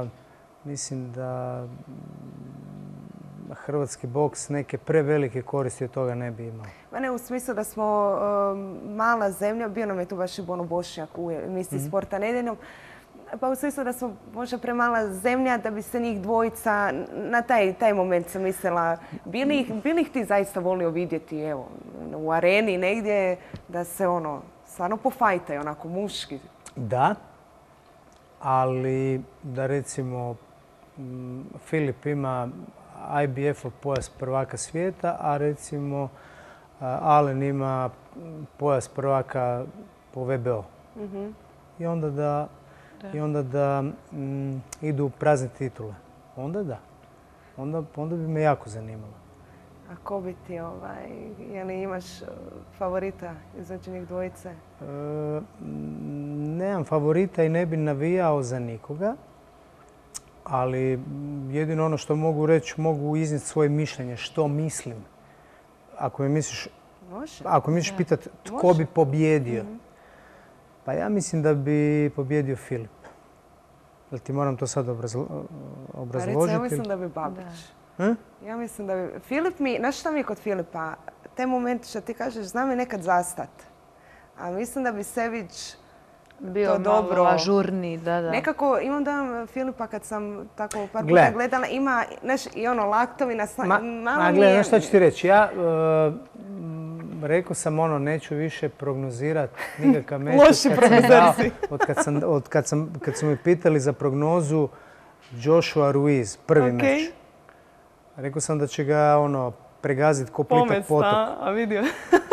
da hrvatski boks neke prevelike koristi od toga ne bi imao. Ma ne, u smislu da smo mala zemlja, bio nam je tu baš i Bono Bošnjak u emisiji Sporta nedjeljom, pa u smislu da smo možda premala zemlja da bi se njih dvojica, na taj moment sam mislila, bi li ih ti zaista volio vidjeti, evo, u areni negdje, da se stvarno pofajtaju, onako muški? Da, ali da recimo Filip ima IBF-ov pojas prvaka svijeta, a recimo Alen ima pojas prvaka po VBO. I onda da idu prazne titule. Onda da. Onda bi me jako zanimalo. A ko bi ti, je li imaš favorita između njih dvojice? Nemam favorita i ne bi navijao za nikoga. Ali jedino ono što mogu reći, mogu iznijeti svoje mišljenje, što mislim. Ako me misliš pitati tko bi pobjedio, pa ja mislim da bi pobjedio Filip. Jel ti moram to sad obrazložiti? Ja mislim da bi Babić. Ja mislim da bi... Filip znaš šta mi je kod Filipa? Te momente što ti kažeš, znam je nekad zastat. A mislim da bi Sević bio malo ažurniji, da. Nekako imam dojam Filipa kad sam tako par puta gledala, ima i laktovi na malo Gle, znaš šta ću ti reći? Ja rekao sam neću više prognozirati nikakav meč. Loši prognozer si. Kad su me pitali za prognozu Joshua Ruiz, prvi meč. Rekao sam da će ga pregaziti ko plitak potok. A vidio.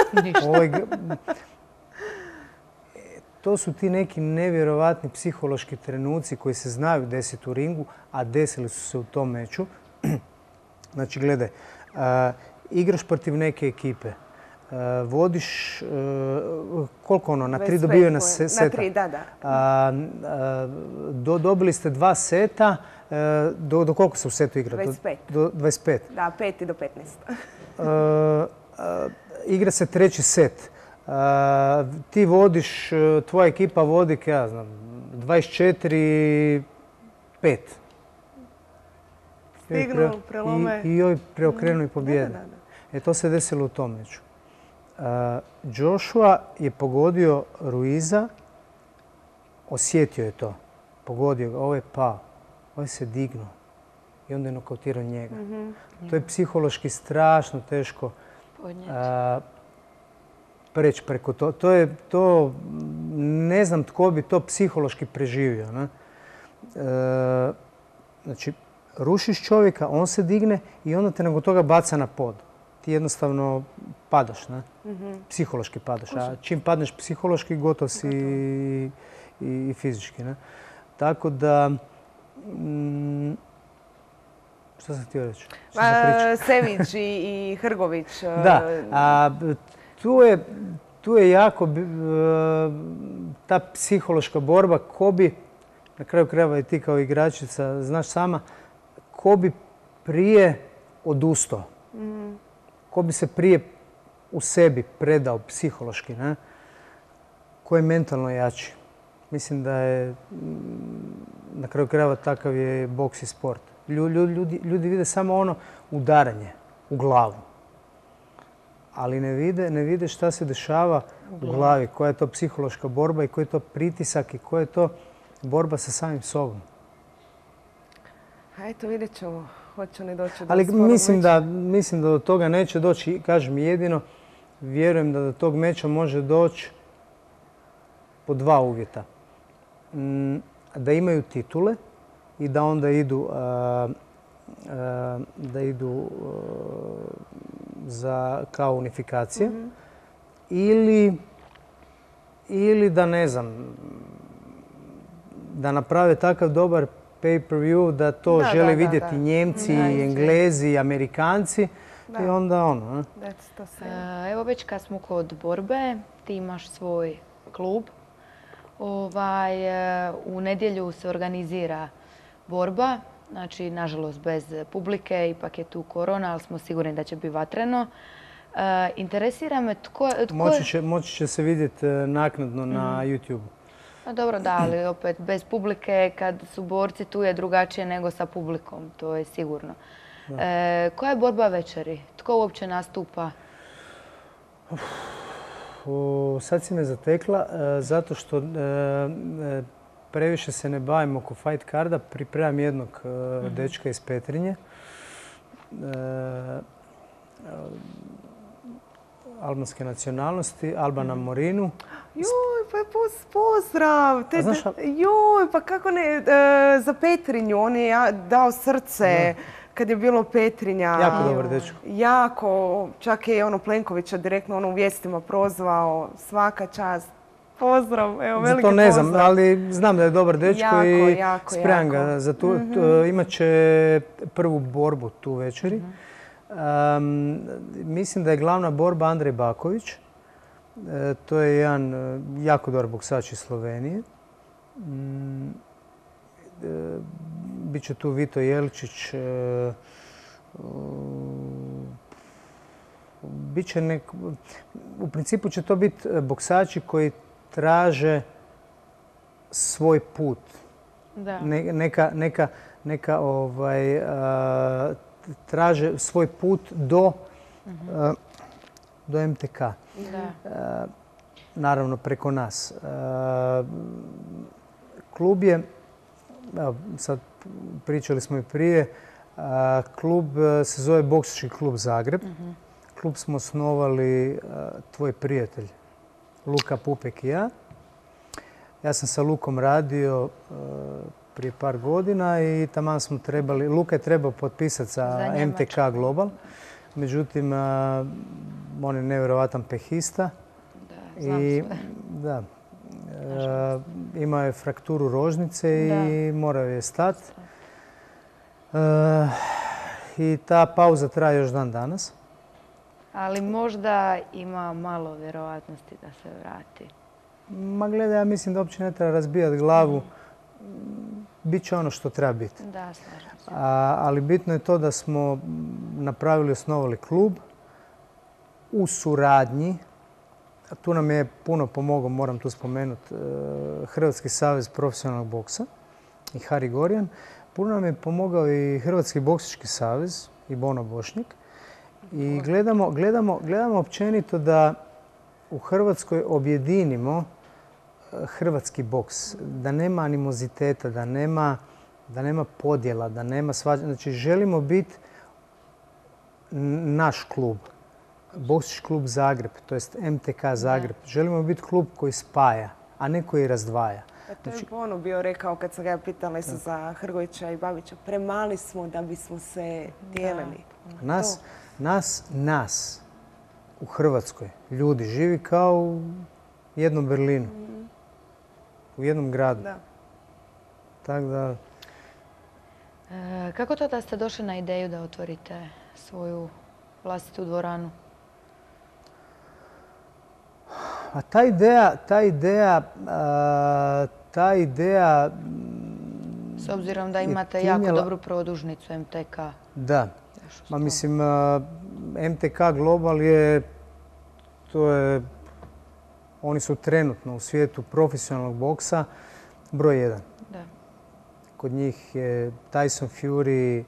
To su ti neki nevjerovatni psihološki trenuci koji se znaju desiti u ringu, a desili su se u tom meču. Znači, gledaj, igraš protiv neke ekipe, vodiš, koliko na 3 dobivena seta. Na 3, da. Dobili ste 2 seta, do koliko se u setu igra? 25. Do 25. Da, 5 do 15. Igra se 3. set. Ti vodiš, tvoja ekipa vodi, ja znam, 24-15 5. Stignu, prelome. I joj preokrenu i pobjede. Da. To se desilo u tom meču. Joshua je pogodio Ruiza, osjetio je to. Pogodio ga, ovo je pao, ovo se dignuo i onda je nokautirao njega. To je psihološki strašno teško preći preko to. To ne znam tko bi to psihološki preživio. Ne? Znači, rušiš čovjeka, on se digne i onda te nakon toga baca na pod. Ti jednostavno padaš, ne? Psihološki padaš. A čim padneš psihološki, gotov si i fizički. Ne? Tako da... Što sam htio reći? Sević i Hrgović. Da, tu je jako ta psihološka borba. Ko bi, na kraju krajeva i ti kao igračica, znaš sama, ko bi prije odustao. Ko bi se prije u sebi predao psihološki, ne? Ko je mentalno jači. Mislim da je, na kraju krajeva, takav je boks i sport. Ljudi vide samo ono udaranje u glavu. Ali ne vide šta se dešava u glavi, koja je to psihološka borba i koji je to pritisak i koja je to borba sa samim sobom. A eto, vidjet ćemo. Hoće li doći do Ali sporog meča? mislim da do toga neće doći. Kažem, jedino vjerujem da do tog meča može doći po 2 uvjeta. Da imaju titule i da onda idu za kao unifikacije. Ili da, ne znam, da naprave takav dobar pay-per-view da to žele vidjeti Njemci, Englezi, Amerikanci i onda ono. Evo već kad smo kod borbe, ti imaš svoj klub. U nedjelju se organizira borba, znači nažalost bez publike, ipak je tu korona, ali smo sigurni da će biti vatreno. Interesira me tko... Moći će se vidjeti naknadno na YouTube. Dobro, da, ali opet bez publike, kad su borci, tu je drugačije nego sa publikom, to je sigurno. Koja je borba večeri? Tko uopće nastupa? Sad si me zatekla, zato što previše se ne bavim oko fight carda. Pripremam jednog dečka iz Petrinje. Albanske nacionalnosti, Albana Morinu. Joj, pa pozdrav! Joj, pa kako ne, za Petrinju, on je dao srce kad je bilo Petrinja. Jako dobar dečko. Jako, čak je ono Plenkovića direktno u vijestima prozvao, svaka čast. Pozdrav, evo, veliki pozdrav. Za to ne znam, ali znam da je dobar dečko i spremam ga za tu. Imaće prvu borbu tu večeri. Mislim da je glavna borba Andrej Baković. To je jedan jako dobar boksač iz Slovenije. Biće tu Vito Jelčić. U principu će to biti boksači koji traže svoj put. Neka traže svoj put do MTK. Naravno preko nas. Klub je, sad pričali smo i prije, klub se zove Boksački klub Zagreb. Klub smo osnovali tvoj prijatelj Luka Pupek i ja. Ja sam sa Lukom radio prije par godina i taman smo trebali, Luka je trebao potpisati sa MTK Global. Međutim, on je nevjerovatan pehista. Da, imao je frakturu rožnice i morao je stati. I ta pauza traje još dan danas. Ali možda ima malo vjerovatnosti da se vrati. Ma gledaj, ja mislim da uopće ne treba razbijati glavu. Biće ono što treba biti. Da, slažem se. Ali bitno je to da smo napravili, osnovali klub u suradnji. Tu nam je puno pomogao, moram tu spomenuti, Hrvatski savez profesionalnog boksa. i Hari Gorjan. Puno nam je pomogao i Hrvatski boksački savez i Bono Bošnjak. I gledamo općenito da u Hrvatskoj objedinimo hrvatski boks. Da nema animoziteta, da nema podjela, da nema svađa. Znači, želimo biti naš klub. Boksački klub Zagreb, to jest MTK Zagreb. Želimo biti klub koji spaja, a ne koji razdvaja. To je Bono bio rekao kad sam ga pitala isto za Hrgovića i Babića. Premali smo da bismo se dijelili. Nas u Hrvatskoj ljudi živi kao u jednom Berlinu. U jednom gradu. Da. Tako da... Kako to da ste došli na ideju da otvorite svoju vlastitu dvoranu? A ta ideja... S obzirom da imate jako dobru produžnicu MTK. Da. Ma mislim, MTK Global je... Oni su trenutno u svijetu profesionalnog boksa broj 1. Da. Kod njih je Tyson Fury,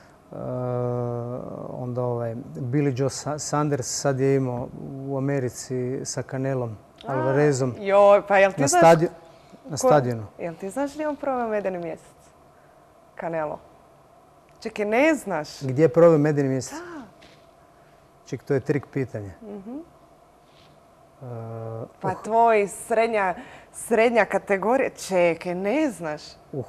onda Billy Joe Saunders sad je imao u Americi sa Canelom Alvarezom Pa jel ti na stadionu. Jel ti znaš gdje on proveo medeni mjesec? Canelo. Čekaj, ne znaš? Gdje je proveo medeni mjesec? Da. Čekaj, to je trik pitanje. Pa tvoj srednja kategorija. Čekaj, ne znaš?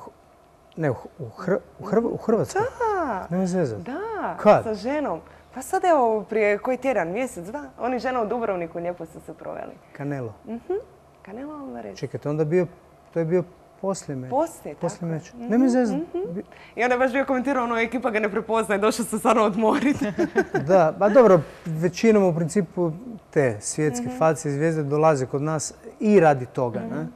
U Hrvatskoj? Da. Nema zezat. Da, Kad? sa ženom. Pa sad evo prije koji tjedan, mjesec, dva. Oni žena u Dubrovniku lijepo su se proveli. Canelo. Canelo Alvarez. Čekajte, to je bio poslije meča. Poslije meča. Nema zezat. I onda je baš bio komentirao, ekipa ga ne prepoznaje, došao se stvarno odmoriti. Da, pa dobro, većinom u principu te svjetske facije zvijezde dolaze kod nas i radi toga. Ne?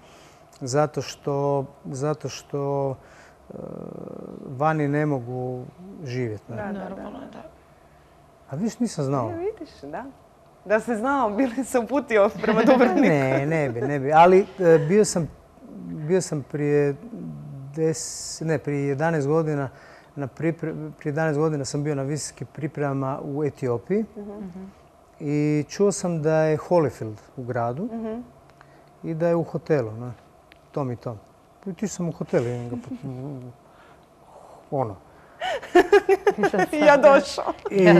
Zato što vani ne mogu živjeti. Normalno, da. A vidiš, nisam znao. Vidiš, da. Da si znao, bili se uputio prema Dubrovniku. Ne bi. Ali bio sam prije 11 godina prije 11 godina sam bio na visokim pripremama u Etiopiji i čuo sam da je Holyfield u gradu i da je u hotelu, ne? Tom i tom. Ti sam u hotelu, I ja došao.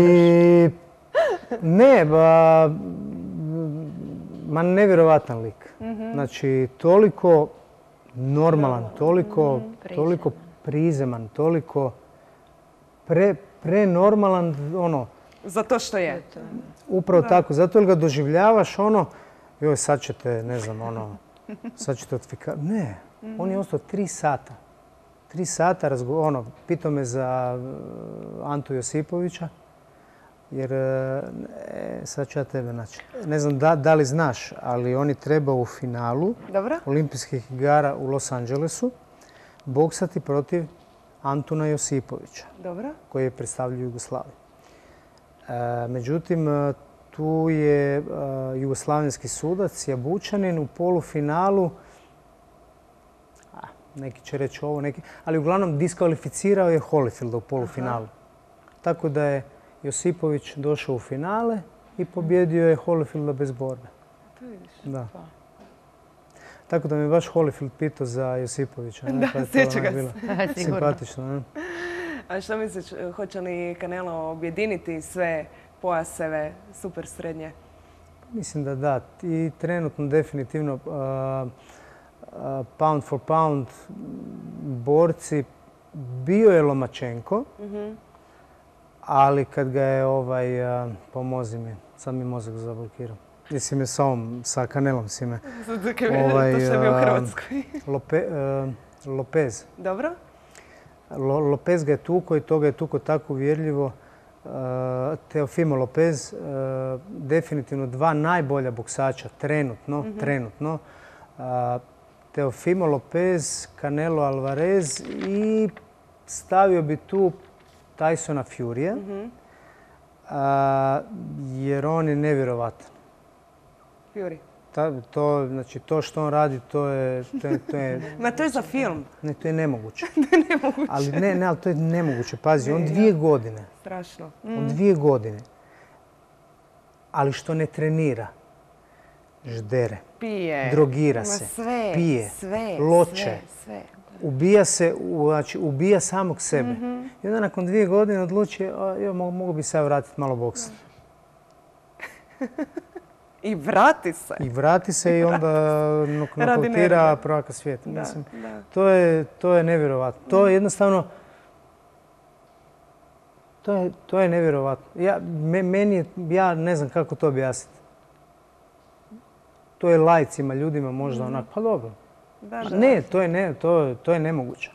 Nevjerovatan lik. Znači, toliko normalan, toliko prizeman, toliko prenormalan, Za to što je. Upravo tako, zato jer ga doživljavaš joj sad ćete, ne znam, sad ćete otfikati. Ne, on je ostao 3 sata. 3 sata pitao me za Antu Josipovića, jer sad ću ja tebe naći. Ne znam da li znaš, ali on je trebao u finalu Olimpijskih igara u Los Angelesu boksati protiv Antuna Josipovića, koji je predstavljao Jugoslaviju. Međutim, tu je jugoslavenski sudac Jabučanin u polufinalu, neki će reći ovo, ali uglavnom diskvalificirao je Holyfielda u polufinalu. Tako da je Josipović došao u finale i pobjedio je Holyfielda bez borbe. Da. Tako da me baš Holyfield pitao za Josipovića. Da, sjeća ga se. Simpatično. A što misliš, hoće li Canelo objediniti sve pojaseve super srednje? Mislim da da. I trenutno definitivno pound for pound borci bio je Lomačenko, ali kad ga je pomozi mi, sad mi mozak zablokirao. Jesi me sa Canelom si me. To što je bio u Hrvatskoj. Lopez. Dobro. Lopez ga je tuko i to ga je tuko tako uvjerljivo. Teofimo Lopez, definitivno 2 najbolja boksača trenutno. Teofimo Lopez, Canelo Alvarez i stavio bi tu Tysona Furya, jer on je nevjerovatan. Fury. Znači, to što on radi, to je Ma to je za film. ne, to je nemoguće. Ali ali to je nemoguće. Pazi, on 2 godine. Strašno. On 2 godine. Ali što ne trenira, ždere, Pije. drogira se, Sve, pije, sve, loče, sve. ubija se, znači ubija samog sebe. I onda nakon 2 godine odluči, mogu bi se ja vratiti malo boksati. I vrati se. I vrati se i onda nokautira prvaka svijeta. Mislim, Da. to je nevjerovatno. To je jednostavno... To je nevjerovatno. Ja ne znam kako to objasniti. To je laicima, ljudima možda onako, pa dobro. Ne, to je nemoguće.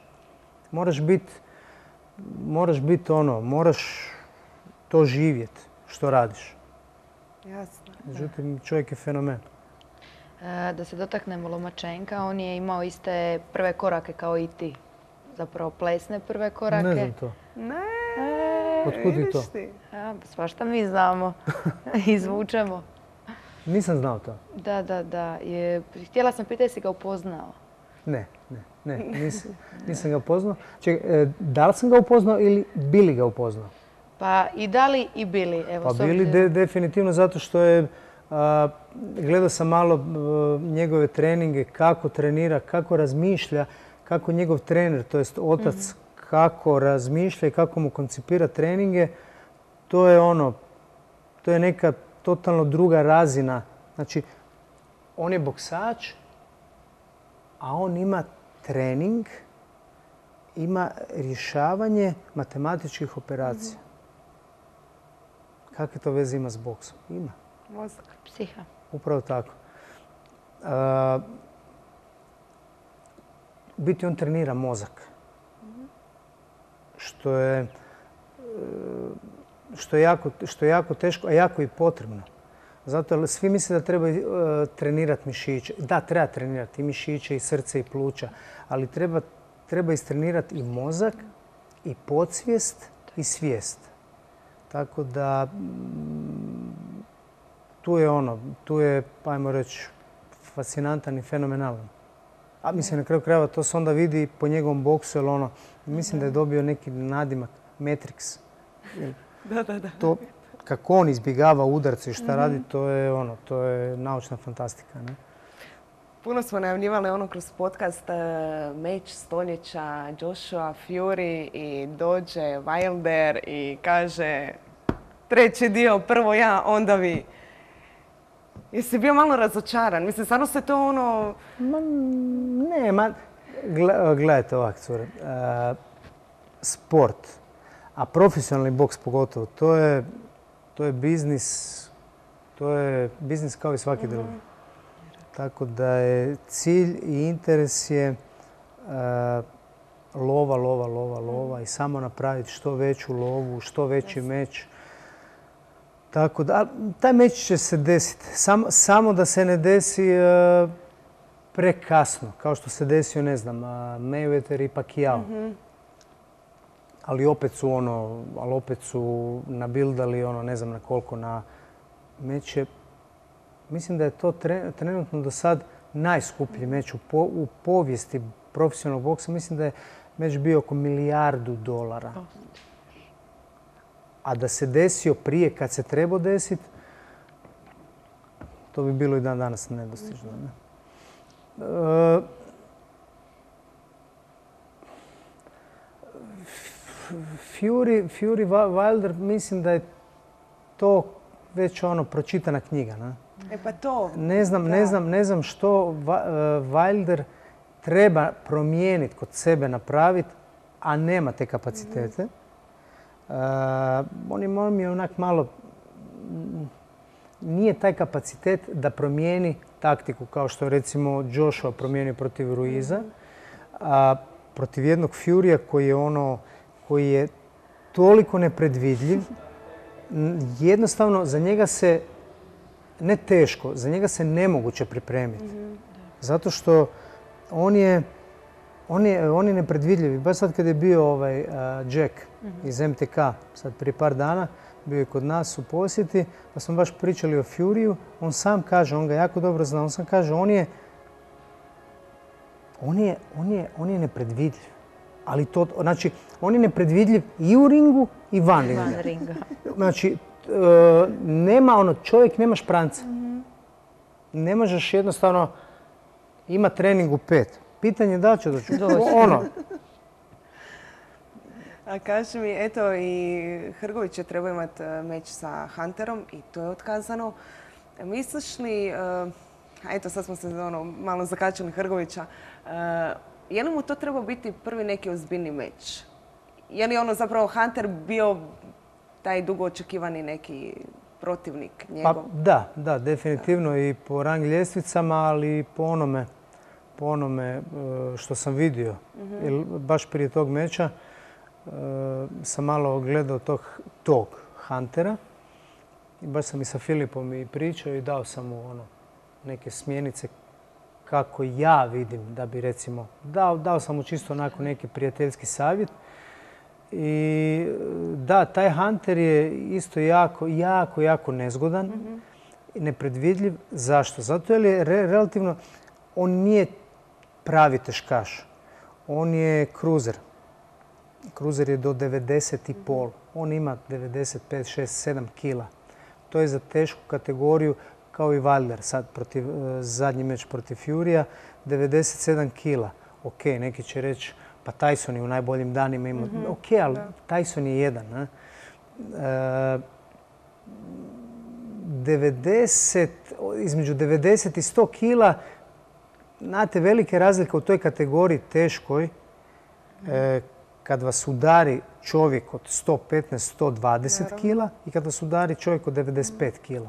Moraš to živjeti što radiš. Jasno. Međutim, čovjek je fenomen. Da se dotaknemo Lomachenka, on je imao iste prve korake kao i ti. Zapravo plesne prve korake. Ne znam to. Ne, Otkud ti to? vidiš ti. Svašta mi znamo. Izvučemo. Nisam znao to. Da. Htjela sam pitati, jesi ga upoznao? Ne, nisam ga upoznao. Čekaj, da li sam ga upoznao ili Bili ga upoznao? Pa i da li i Bili? Pa Bili definitivno zato što je, gledao sam malo njegove treninge, kako trenira, kako razmišlja, kako njegov trener, to jest otac, kako razmišlja i kako mu koncipira treninge. To je neka totalno druga razina. Znači, on je boksač, a on ima trening, ima rješavanje matematičkih operacija. Kakve to veze ima s boksom? Ima. Mozak. Psiha. Upravo tako. U biti on trenira mozak. Što je jako teško, a jako i potrebno. Zato svi misle da treba trenirati mišiće. Da, treba trenirati i mišiće, i srce, i pluća, ali treba istrenirati i mozak, i podsvijest, i svijest. Tako da tu je, ajmo reći, fascinantan i fenomenalan. A mislim, na kraju krajeva to se onda vidi po njegovom boksu, jer mislim da je dobio neki nadimak Matrix. Da. To, kako on izbjegava udarce i šta radi, to je naučna fantastika. Ne? Puno smo najavljivali kroz podcast meč stoljeća Joshua Fury i dođe Wilder i kaže 3. dio, prvo ja, onda vi. Jesi bio malo razočaran? Mislim, stvarno se to Gledajte ovak, cure. Sport, a profesionalni boks pogotovo, to je biznis. To je biznis kao i svaki drugi. Tako da je cilj i interes je lova i samo napraviti što veću lovu, što veći meč. Tako da, taj meč će se desiti. Samo da se ne desi prekasno, kao što se desio, ne znam, Mayweather i Pacquiao. Ali opet su nabildali ne znam na koliko na meče. Mislim da je to trenutno do sad najskuplji meč u povijesti profesionalnog boksa. Mislim da je meč bio oko $1 milijardu. A da se desio prije kad se trebao desiti, to bi bilo i dan danas nedostižno. Ne? Fury Wilder, mislim da je to već pročitana knjiga. Ne? Pa to... Ne znam što Wilder treba promijeniti kod sebe, napraviti, a nema te kapacitete. On je onak malo... Nije taj kapacitet da promijeni taktiku, kao što je recimo Joshua promijenio protiv Ruiza, protiv jednog Furya koji je toliko nepredvidljiv. Jednostavno, za njega se, ne teško, za njega se nemoguće pripremiti. Zato što on je nepredvidljiv. Baš sad kad je bio Jack iz MTK, sad prije par dana, bio je kod nas u posjeti, pa smo baš pričali o Furiju. On sam kaže, on ga jako dobro zna, on sam kaže, on je nepredvidljiv. Ali to, znači, on je nepredvidljiv i u ringu i van ringa. Znači, čovjek nema špranca. Ne možeš jednostavno, ima trening u 5. Pitanje je da li će doći. A kaži mi, eto i Hrgović je trebao imati meč sa Hunterom i to je otkazano. Misliš li, eto sad smo se malo zakačili Hrgovića, je li mu to trebao biti prvi neki ozbiljni meč? Je li zapravo Hunter bio taj dugo očekivani neki protivnik njegov? Pa da, definitivno i po rang ljestvicama, ali i po onome što sam vidio. Jer baš prije tog meča sam malo gledao tog Huntera i baš sam i sa Filipom i pričao i dao sam mu neke smjernice kako ja vidim da bi recimo, dao sam mu čisto onako neki prijateljski savjet. I da, taj Hunter je isto jako nezgodan i nepredvidljiv. Zašto? Zato jer je relativno, on nije pravi teškaš. On je cruiser. Cruiser je do 90,5. On ima 95, 6, 7 kila. To je za tešku kategoriju kao i Wilder sad zadnji meč protiv Furija. 97 kila. Ok, neki će reći pa Tyson je u najboljim danima imao. Ok, ali Tyson je jedan. 90, između 90 i 100 kila, znate, velike razlike u toj kategoriji teškoj, kad vas udari čovjek od 115, 120 kila i kad vas udari čovjek od 95 kila.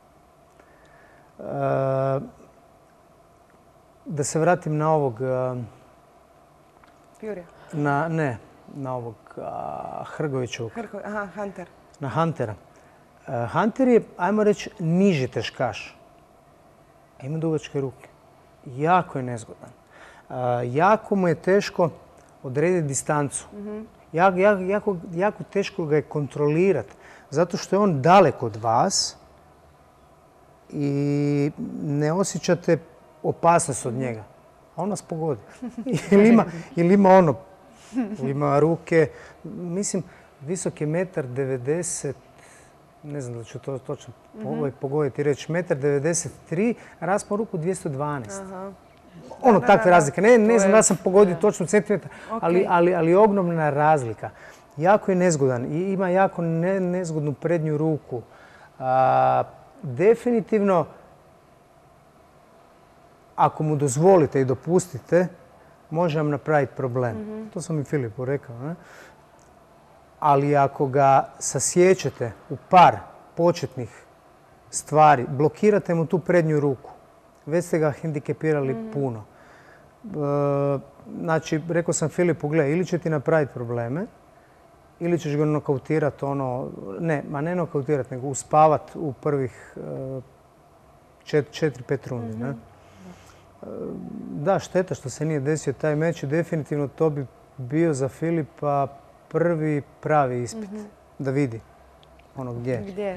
Da se vratim na ovog... Furija? Na ovog Hrgovićevog. Hunter. Na Huntera. Hunter je, ajmo reći, niži teškaš. Ima dugačke ruke. Jako je nezgodan. Jako mu je teško odrediti distancu. Jako teško ga je kontrolirati. Zato što je on daleko od vas i ne osjećate opasnost od njega. A on vas pogodi. Ili ima ruke. Mislim, visok je 1,90 m, ne znam da ću to točno pogoditi i reći, 1,93 m, raspon ruku 212. Takve razlike. Ne znam da sam pogodio točno centimetar, ali ogromna razlika. Jako je nezgodan i ima jako nezgodnu prednju ruku. Definitivno, ako mu dozvolite i dopustite, može vam napraviti problem. To sam i Filipu rekao. Ne? Ali ako ga sasjećete u par početnih stvari, blokirate mu tu prednju ruku. Već ste ga hendikepirali puno. Znači, rekao sam Filipu, gle, ili će ti napraviti probleme, ili ćeš ga nokautirati ne nokautirati, nego uspavati u prvih 4-5 rundi. Ne? Da, šteta što se nije desio taj meč i definitivno to bi bio za Filipa prvi pravi ispit. Da vidi gdje.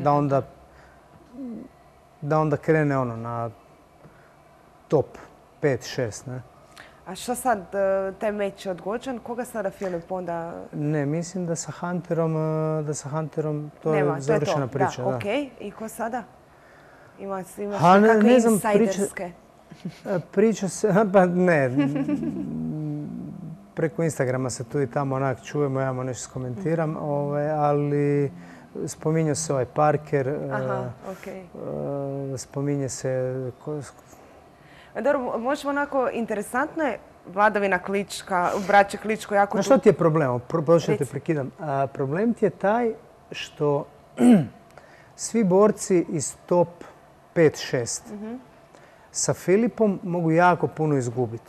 Da onda krene na top 5-6. Ne? A što sad, taj meč je odgođen? Koga sada Filip onda... Ne, mislim da sa Hunterom to je završena priča. Da, okej. I ko sada? Imaš nekakve insajderske? Priča se, pa ne. Preko Instagrama se tu i tamo onak čujemo, ja mu nešto komentiram, ali spominje se ovaj Parker, spominje se... Dobro, možemo onako, interesantno je vladavina Klička, braće Kličko jako... Što ti je problem? Prošlo te prekidam. Problem ti je taj što svi borci iz top 5-6 sa Filipom mogu jako puno izgubiti.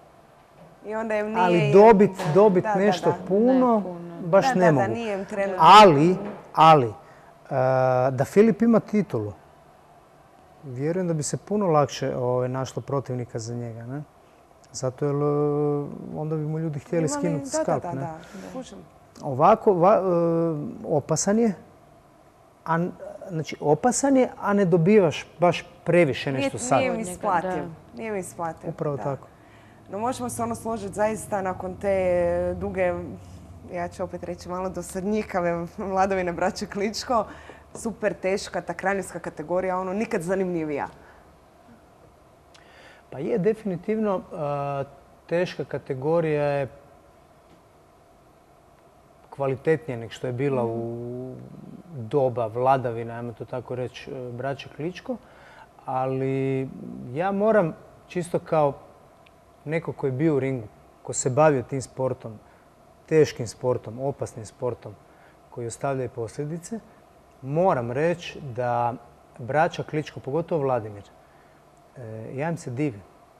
Ali dobit nešto puno baš ne mogu. Ali da Filip ima titulu, vjerujem da bi se puno lakše našlo protivnika za njega. Ne? Zato jer onda bi mu ljudi htjeli skinuti skalp. Ovako opasan je, znači opasan je, a ne dobivaš baš previše nešto sad. Nije mi isplativ. Nije mi isplativ. Upravo tako. No možemo se složiti zaista nakon te duge, ja ću opet reći malo dosadnjikave vladavine braće Kličko, super teška, ta kraljevska kategorija, nikad zanimljivija. Pa je definitivno teška kategorija je kvalitetnije nego što je bila u doba vladavine, ajmo to tako reći, braće Kličko. Ali ja moram, čisto kao neko koji je bio u ringu, ko se bavio tim sportom, teškim sportom, opasnim sportom, koji ostavlja i posljedice, moram reći da braća Kličko, pogotovo Vladimir, ja im se divim.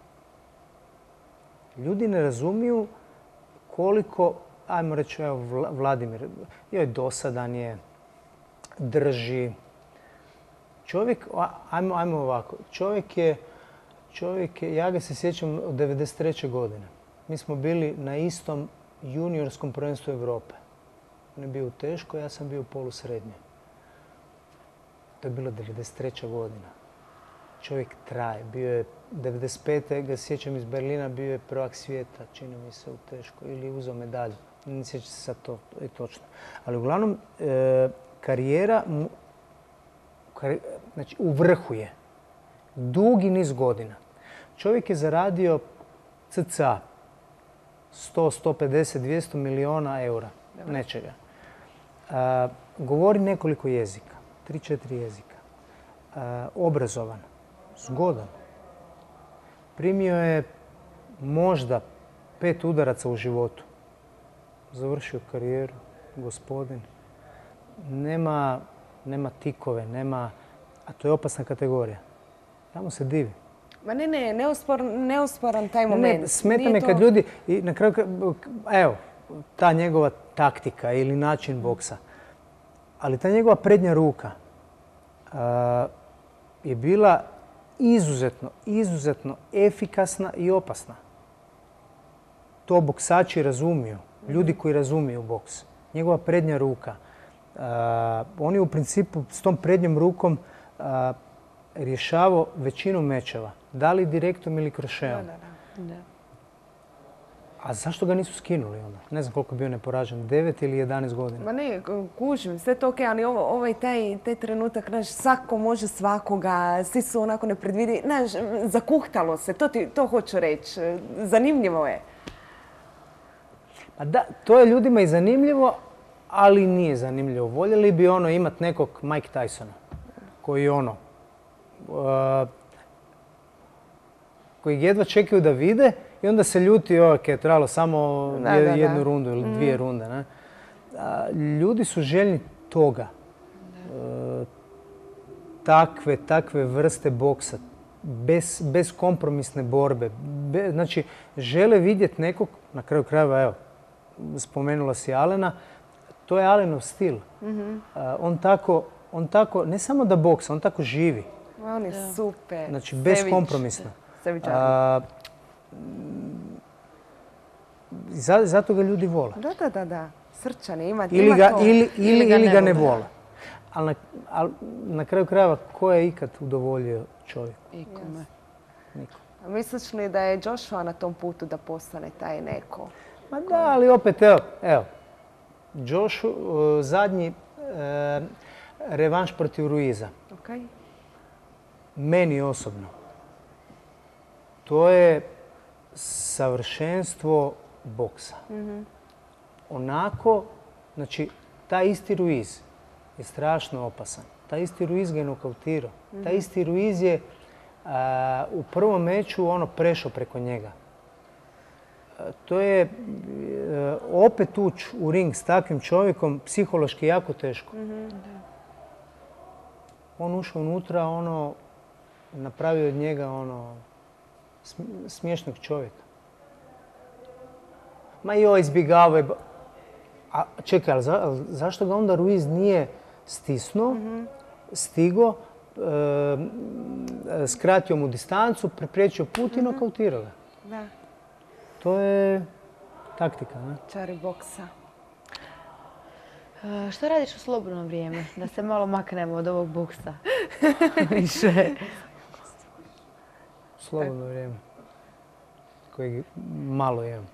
Ljudi ne razumiju koliko, ajmo reći, evo Vladimir, je dosadan je, drži. Čovjek, ajmo ovako, čovjek je, ja ga se sjećam od 1993. godine. Mi smo bili na istom juniorskom prvenstvu Europe. On je bio u teško, ja sam bio u polusrednje. To je bilo 1993. godina. Čovjek traje. Bio je 1995. ga sjećam iz Berlina, bio je prvak svijeta, čini mi se, u teško. Ili uzeo medalju. Ne sjećam se sad to je točno. Ali uglavnom, karijera znači, u vrhu je. Dugi niz godina. Čovjek je zaradio cca 100, 150, 200 milijuna eura. Nečega. Govori nekoliko jezika. 3-4 jezika. Obrazovan. Zgodan. Primio je možda 5 udaraca u životu. Završio karijeru. Gospodin. Nema tikove, a to je opasna kategorija. Ja mu se divim. Ma neosporan taj moment. Ne, smeta me kad ljudi, i na kraju, evo, ta njegova taktika ili način boksa, ali ta njegova prednja ruka je bila izuzetno efikasna i opasna. To boksači razumiju, ljudi koji razumiju boks. Njegova prednja ruka. On je u principu s tom prednjom rukom rješavao većinu mečeva. Da li direktom ili krošeom. Da. A zašto ga nisu skinuli onda? Ne znam koliko je bio neporažen. 9 ili 11 godina. Ma ne, kužim, sve to okej, ali ovaj taj trenutak, znaš, svako može svakoga, svi su onako nepredvidivi. Znaš, zakuhtalo se, to hoću reći. Zanimljivo je. Pa da, to je ljudima i zanimljivo, ali nije zanimljivo. Voljeli bi imati nekog Mike Tysona, koji koji jedva čekaju da vide i onda se ljuti, ok, je trebalo samo jednu rundu ili 2 runde. Ne? Ljudi su željni toga. Takve vrste boksa, bez kompromisne borbe. Znači, žele vidjeti nekog, na kraju krajeva, evo, spomenula si Alena, to je Alenov stil. On tako, ne samo da boksa, on tako živi. On je super. Znači, beskompromisno. Zato ga ljudi vole. Da. Srčan je. Ili ga ne vole. Ali na kraju krajeva, ko je ikad udovoljio čovjeku? Ikome. Niko. A misliš li da je Joshua na tom putu da postane taj neko? Ma da, ali opet, evo. Joshua, zadnji revanš protiv Ruiza. Okay. Meni osobno. To je savršenstvo boksa. Onako, znači, taj isti Ruiz je strašno opasan. Taj isti Ruiz ga je nokautirao. Taj isti Ruiz je u prvom meču prešao preko njega. To je opet ući u ring s takvim čovjekom psihološki jako teško. On ušao unutra, napravio od njega smiješnog čovjeka. Ma joj, izbjegavao je. A čekaj, ali zašto ga onda Ruiz nije stisnuo, stigo, skratio mu distancu, prepriječio put i nokautirao ga? Da. To je taktika, ne? Čari boksa. Što radiš u slobodno vrijeme? Da se malo maknemo od ovog boksa. Više. Slobodno vrijeme. Kojeg malo imam.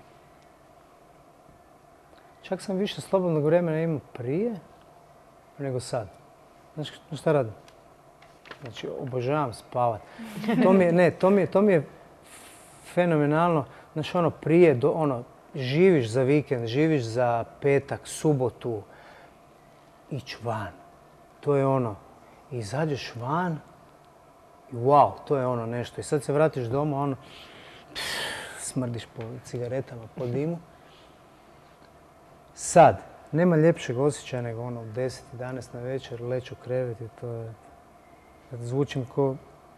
Čak sam više slobodnog vremena imao prije nego sad. Znaš šta radim? Znači, obožavam spavat. To mi je fenomenalno. Znaš, ono, prije, živiš za vikend, živiš za petak, subotu, ići van. To je ono, izađeš van i wow, to je ono nešto. I sad se vratiš doma, ono, smrdiš po cigaretama, po dimu. Sad, nema ljepšeg osjećaja nego ono u 10-11 na večer, leću u krevet i to je... Zvučim ko...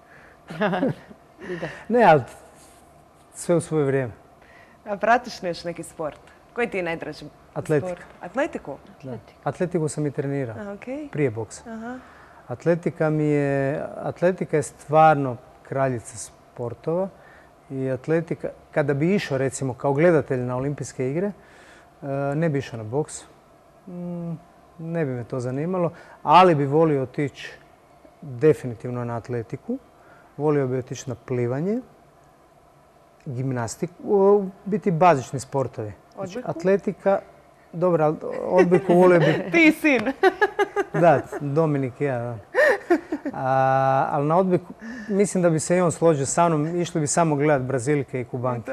Ne, ali sve u svoje vrijeme. A pratiš li još neki sport? Koji ti je najdraži Atletika. sport? Atletiku? Atletiku sam i trenirao. Okay. Prije boksa. Aha. Atletika je stvarno kraljica sportova. I atletika, kada bi išao recimo kao gledatelj na olimpijske igre, ne bi išao na boks. Ne bi me to zanimalo, ali bi volio otići definitivno na atletiku. Volio bi otići na plivanje, gimnastiku, biti bazični sportovi. Znači, atletika, dobro, ali odbojku volio bi... Ti sin! Da, Dominik i ja, da. Ali na odbojku, mislim da bi se i on složio sa mnom, išli bi samo gledat Brazilke i Kubanke.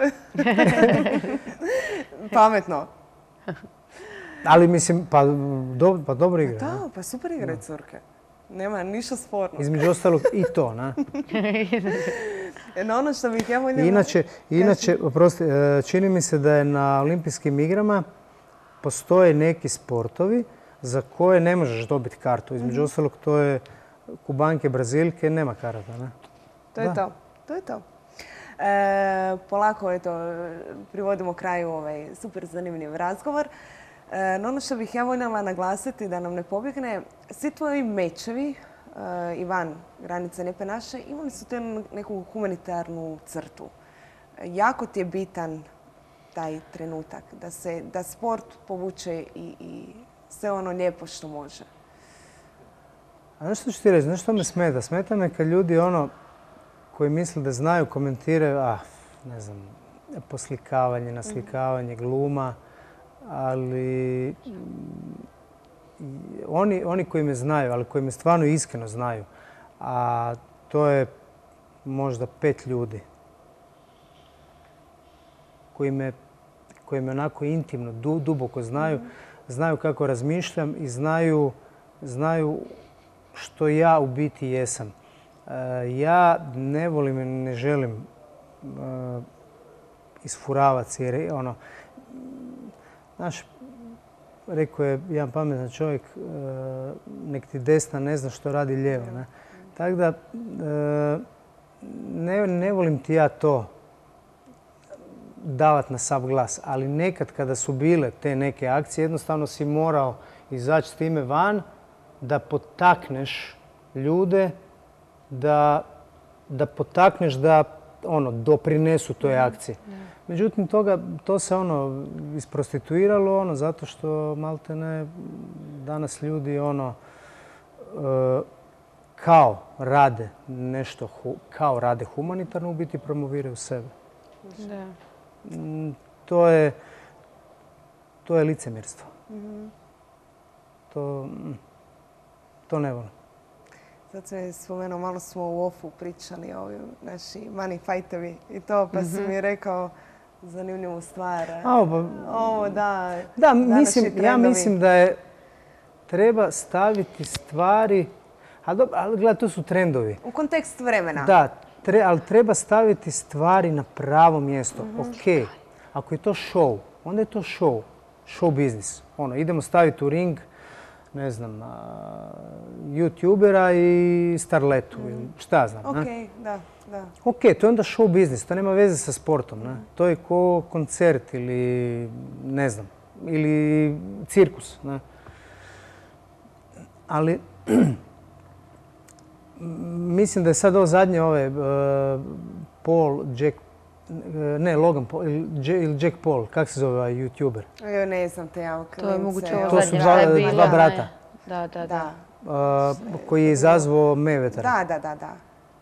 Pametno. Ali mislim, pa dobro igra. Da, pa super igraju curke. Nema ništa sporno. Između ostalog i to, na? No, ono što bih ja voljela... Inače, oprosti, čini mi se da je na olimpijskim igrama postoje neki sportovi za koje ne možeš dobiti kartu. Između ostalog, to je Kubanke, Brazilke, nema karata, ne? To je to. Polako, eto, privodimo kraju ovaj super zanimljiv razgovor. No, ono što bih ja voljela naglasiti da nam ne pobjegne, svi tvoji mečevi i van granice Lijepe naše imali su tu neku humanitarnu crtu. Jako ti je bitan taj trenutak da sport povuče i sve ono lijepo što može. A znaš što ću ti reći? Znaš što me smeta? Smeta me kad ljudi koji misle da znaju komentiraju, ne znam, poslikavanje, naslikavanje, gluma, ali oni koji me znaju, ali koji me stvarno iskreno znaju, a to je možda 5 ljudi koji me onako intimno, duboko znaju, znaju kako razmišljam i znaju što ja u biti jesam. Ja ne volim i ne želim isfuravati jer znaš, rekao je jedan pametan čovjek, nek ti desna ne zna što radi lijevo. Ne? Tako da ne volim ti ja to davati na sav glas, ali nekad kada su bile te neke akcije, jednostavno si morao izaći s time van da potakneš ljude, da potakneš da doprinesu toj akciji. Međutim, to se isprostituiralo zato što maltene danas ljudi kao rade nešto, kao rade humanitarno, u biti promoviraju sebe. Da. To je licemjerstvo. To ne volim. Sad sam je spomenuo, malo smo u off-u pričali o ovim naši money fightovi i to, pa si mi rekao zanimljivu stvar. Ovo, da. Da, ja mislim da treba staviti stvari, ali gledaj, to su trendovi. U kontekst vremena. Da, ali treba staviti stvari na pravo mjesto. Ok, ako je to show, onda je to show biznis. Idemo staviti u ring, ne znam, youtubera i starletu, šta ja znam. Ok, da. Ok, to je onda show biznis, to nema veze sa sportom. Ne? To je ko koncert ili, ne znam, ili cirkus. Ne? Ali mislim da je sad ovo zadnje Paul, Jack Ne, Logan Paul ili Jack Paul, kak se zove ovaj YouTuber? Jo, ne znam te ja To je moguće ovo To su zadnje dva- što je bilo, dva ne? brata. Da. Koji je izazvao Mayweathera. Da.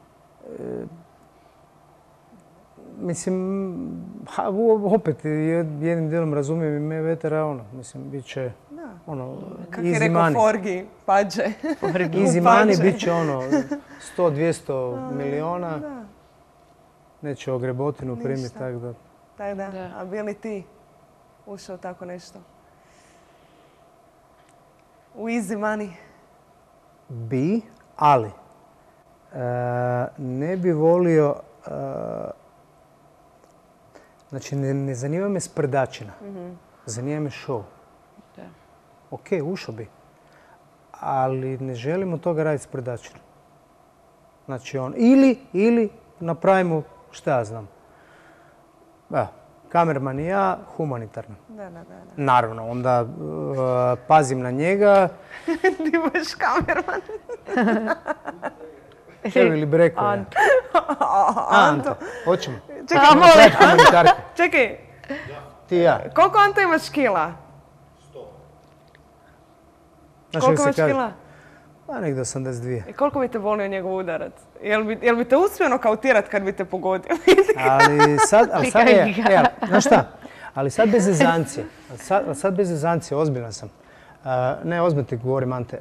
Mislim, opet jednim dijelom razumijem i Mayweathera, mislim, bit će, Kako je easy rekao money. Forgi, pađe. Easy money bit će 100-200 miliona. Da. Neće ogrebotinu primiti, Ništa. tako da. Tak da. Da. A bi li ti ušao tako nešto? U easy money? Bi, ali ne bi volio, znači ne zanima me sprdačina, zanima me show. Da. Ok, ušao bi, ali ne želim od toga raditi sprdačinu. Znači ili napravimo, šta ja znam, kamerman i ja, humanitarno. Da. Naravno, onda pazim na njega. Ti budeš kamerman. Evo ili bi rekao ja. Anto. Anto, hoćemo. Čekaj, Idemo sad humanitarke. Čekaj, Ti i ja. koliko Anto imaš kila? Znaš Koliko kako imaš se kaže? kila? Pa negdje 82. I koliko bi te volio njegov udarac? Jel bi te uspio nokautirat kad bi te pogodio? Ali sad, Prikaži ga. znaš šta? Ali sad bez zezancije. Sad bez zezancije, ozbiljan sam. Ne, ozbiljno ti govorim, Ante.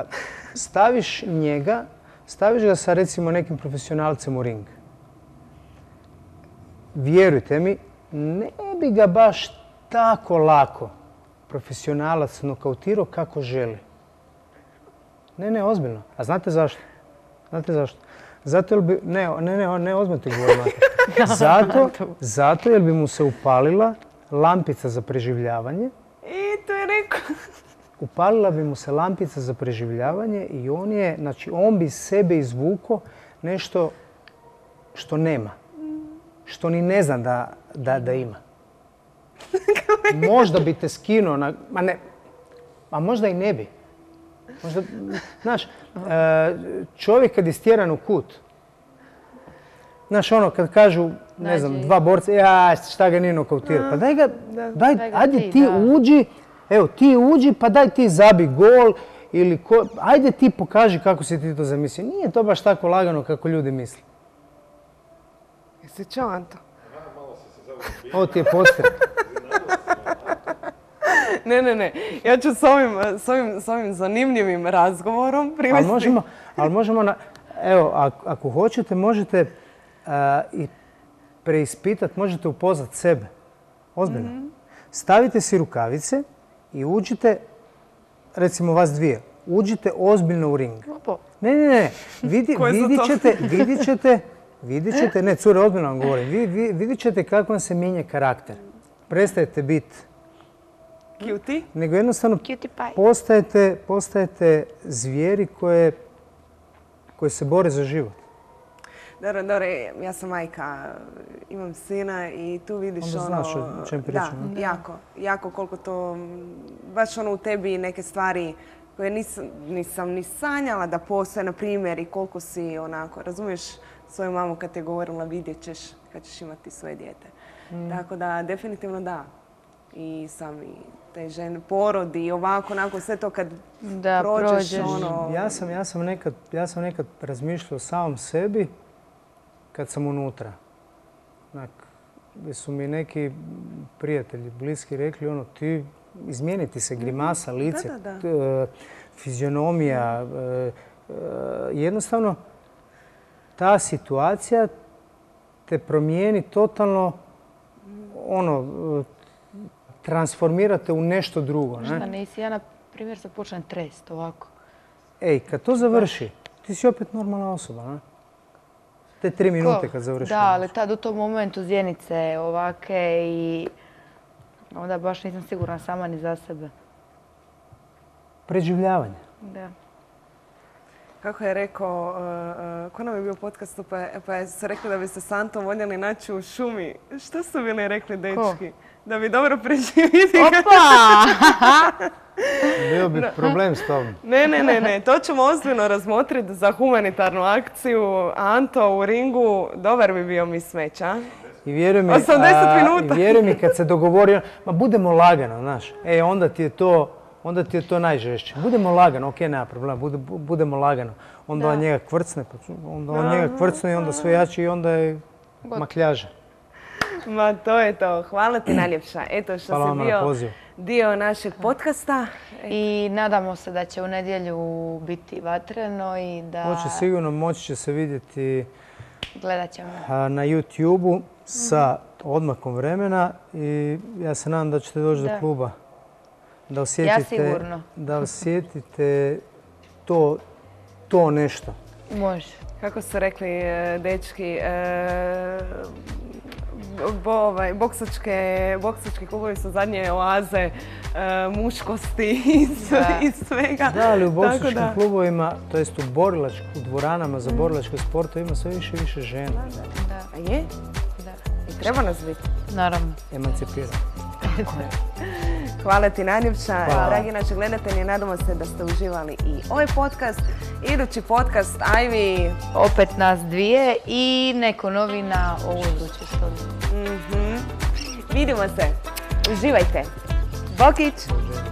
Staviš ga sa recimo nekim profesionalcem u ring. Vjerujte mi, ne bi ga baš tako lako profesionalac nokautirao kako želi. Ne, ozbiljno. A znate zašto? Zato jer bi, ne, ozbiljno ti govorim, Ante. Zato jer bi mu se upalila lampica za preživljavanje. I to je rekao. Upalila bi mu se lampica za preživljavanje i on bi iz sebe izvukao nešto što nema. Što ni ne zna da ima. Možda bi te skinuo a možda i ne bi. Možda, znaš, čovjek kad je stjeran u kut, znaš kad kažu, ne znam, dva borca, šta ga nije nokautirao, pa ajde ti uđi, pa daj ti zabi gol, ajde ti pokaži kako si ti to zamislio. Nije to baš tako lagano kako ljudi misle. Jesi čuo, Anto? Ovo ti je poster. Ne. Ja ću s ovim zanimljivim razgovorom privesti. Ali možemo, evo, ako hoćete, možete i preispitati, možete upoznat sebe. Ozbiljno. Stavite si rukavice i uđite, recimo vas dvije, uđite ozbiljno u ring. Ne. Vidit ćete, ne, cure, ozbiljno vam govorim, vidit ćete kako vam se mijenja karakter. Prestajete biti Cutie? Nego jednostavno postajete zvijeri koje se bore za život. Dobro, ja sam majka, imam sina i tu vidiš Onda znaš o čem pričam. Da, jako koliko to, baš u tebi neke stvari koje nisam ni sanjala da postoje, na primjer, i koliko si onako, razumiješ svoju mamu kad te govorila vidjet ćeš kad ćeš imati svoje dijete. Tako da, definitivno da. I sami te žene, porodi i ovako, onako, sve to kad prođeš ono... Ja sam nekad razmišljao o samom sebi kad sam unutra. Gdje su mi neki prijatelji bliski rekli ti izmijeniti se grimasa, lice, fizionomija. Jednostavno, ta situacija te promijeni totalno, transformirate u nešto drugo. Šta nisi, ja na primjer sad počnem trest ovako. Kad to završi, ti si opet normalna osoba, ne? Te 3 minute kad završi. Da, ali tad u tom momentu zjenice ovake i onda baš nisam sigurna sama ni za sebe. Preživljavanje. Da. Kako je rekao, ko nam je bio u podcastu, pa su rekli da bi se s Antom voljeli naći u šumi. Što su bili rekli dečki? Da bi dobro preživjeli. Opa! Bio bi problem s tobom. Ne. To ćemo ozbiljno razmotriti za humanitarnu akciju. Anto u ringu, dobar bi bio mi smeć, a? I vjeruj mi, 80 minuta. Vjeruj mi kad se dogovorio, ma budemo lagano, znaš. Onda ti je to najžešće. Budemo lagano, ok, nema problema, budemo lagano. Onda on njega kvrcne, i onda sve jači i onda je makljaža. Ma to je to. Hvala ti najljepša. Eto što Hvala si vam na bio pozivu. dio našeg podcasta. I nadamo se da će u nedjelju biti vatreno i da... Hoće sigurno, moći će se vidjeti Gledat ćemo. na YouTube-u sa odmakom vremena i ja se nadam da ćete doći do kluba. Ja sigurno. Da osjetite to nešto. Može. Kako su rekli dečki, boksački klubovi su zadnje oaze muškosti i svega. Da, ali u boksačkim klubovima, to jest u dvoranama za borilačke sportove ima sve više i više žena. A je? Da. I treba nas biti. Naravno. Emancipirano. Hvala ti najljepša. Dragi naši gledatelji, nadamo se da ste uživali i ovaj podcast. Idući podcast, Ivy. Opet nas dvije i neko novina o idućoj sobi. Vidimo se. Uživajte. Bokić!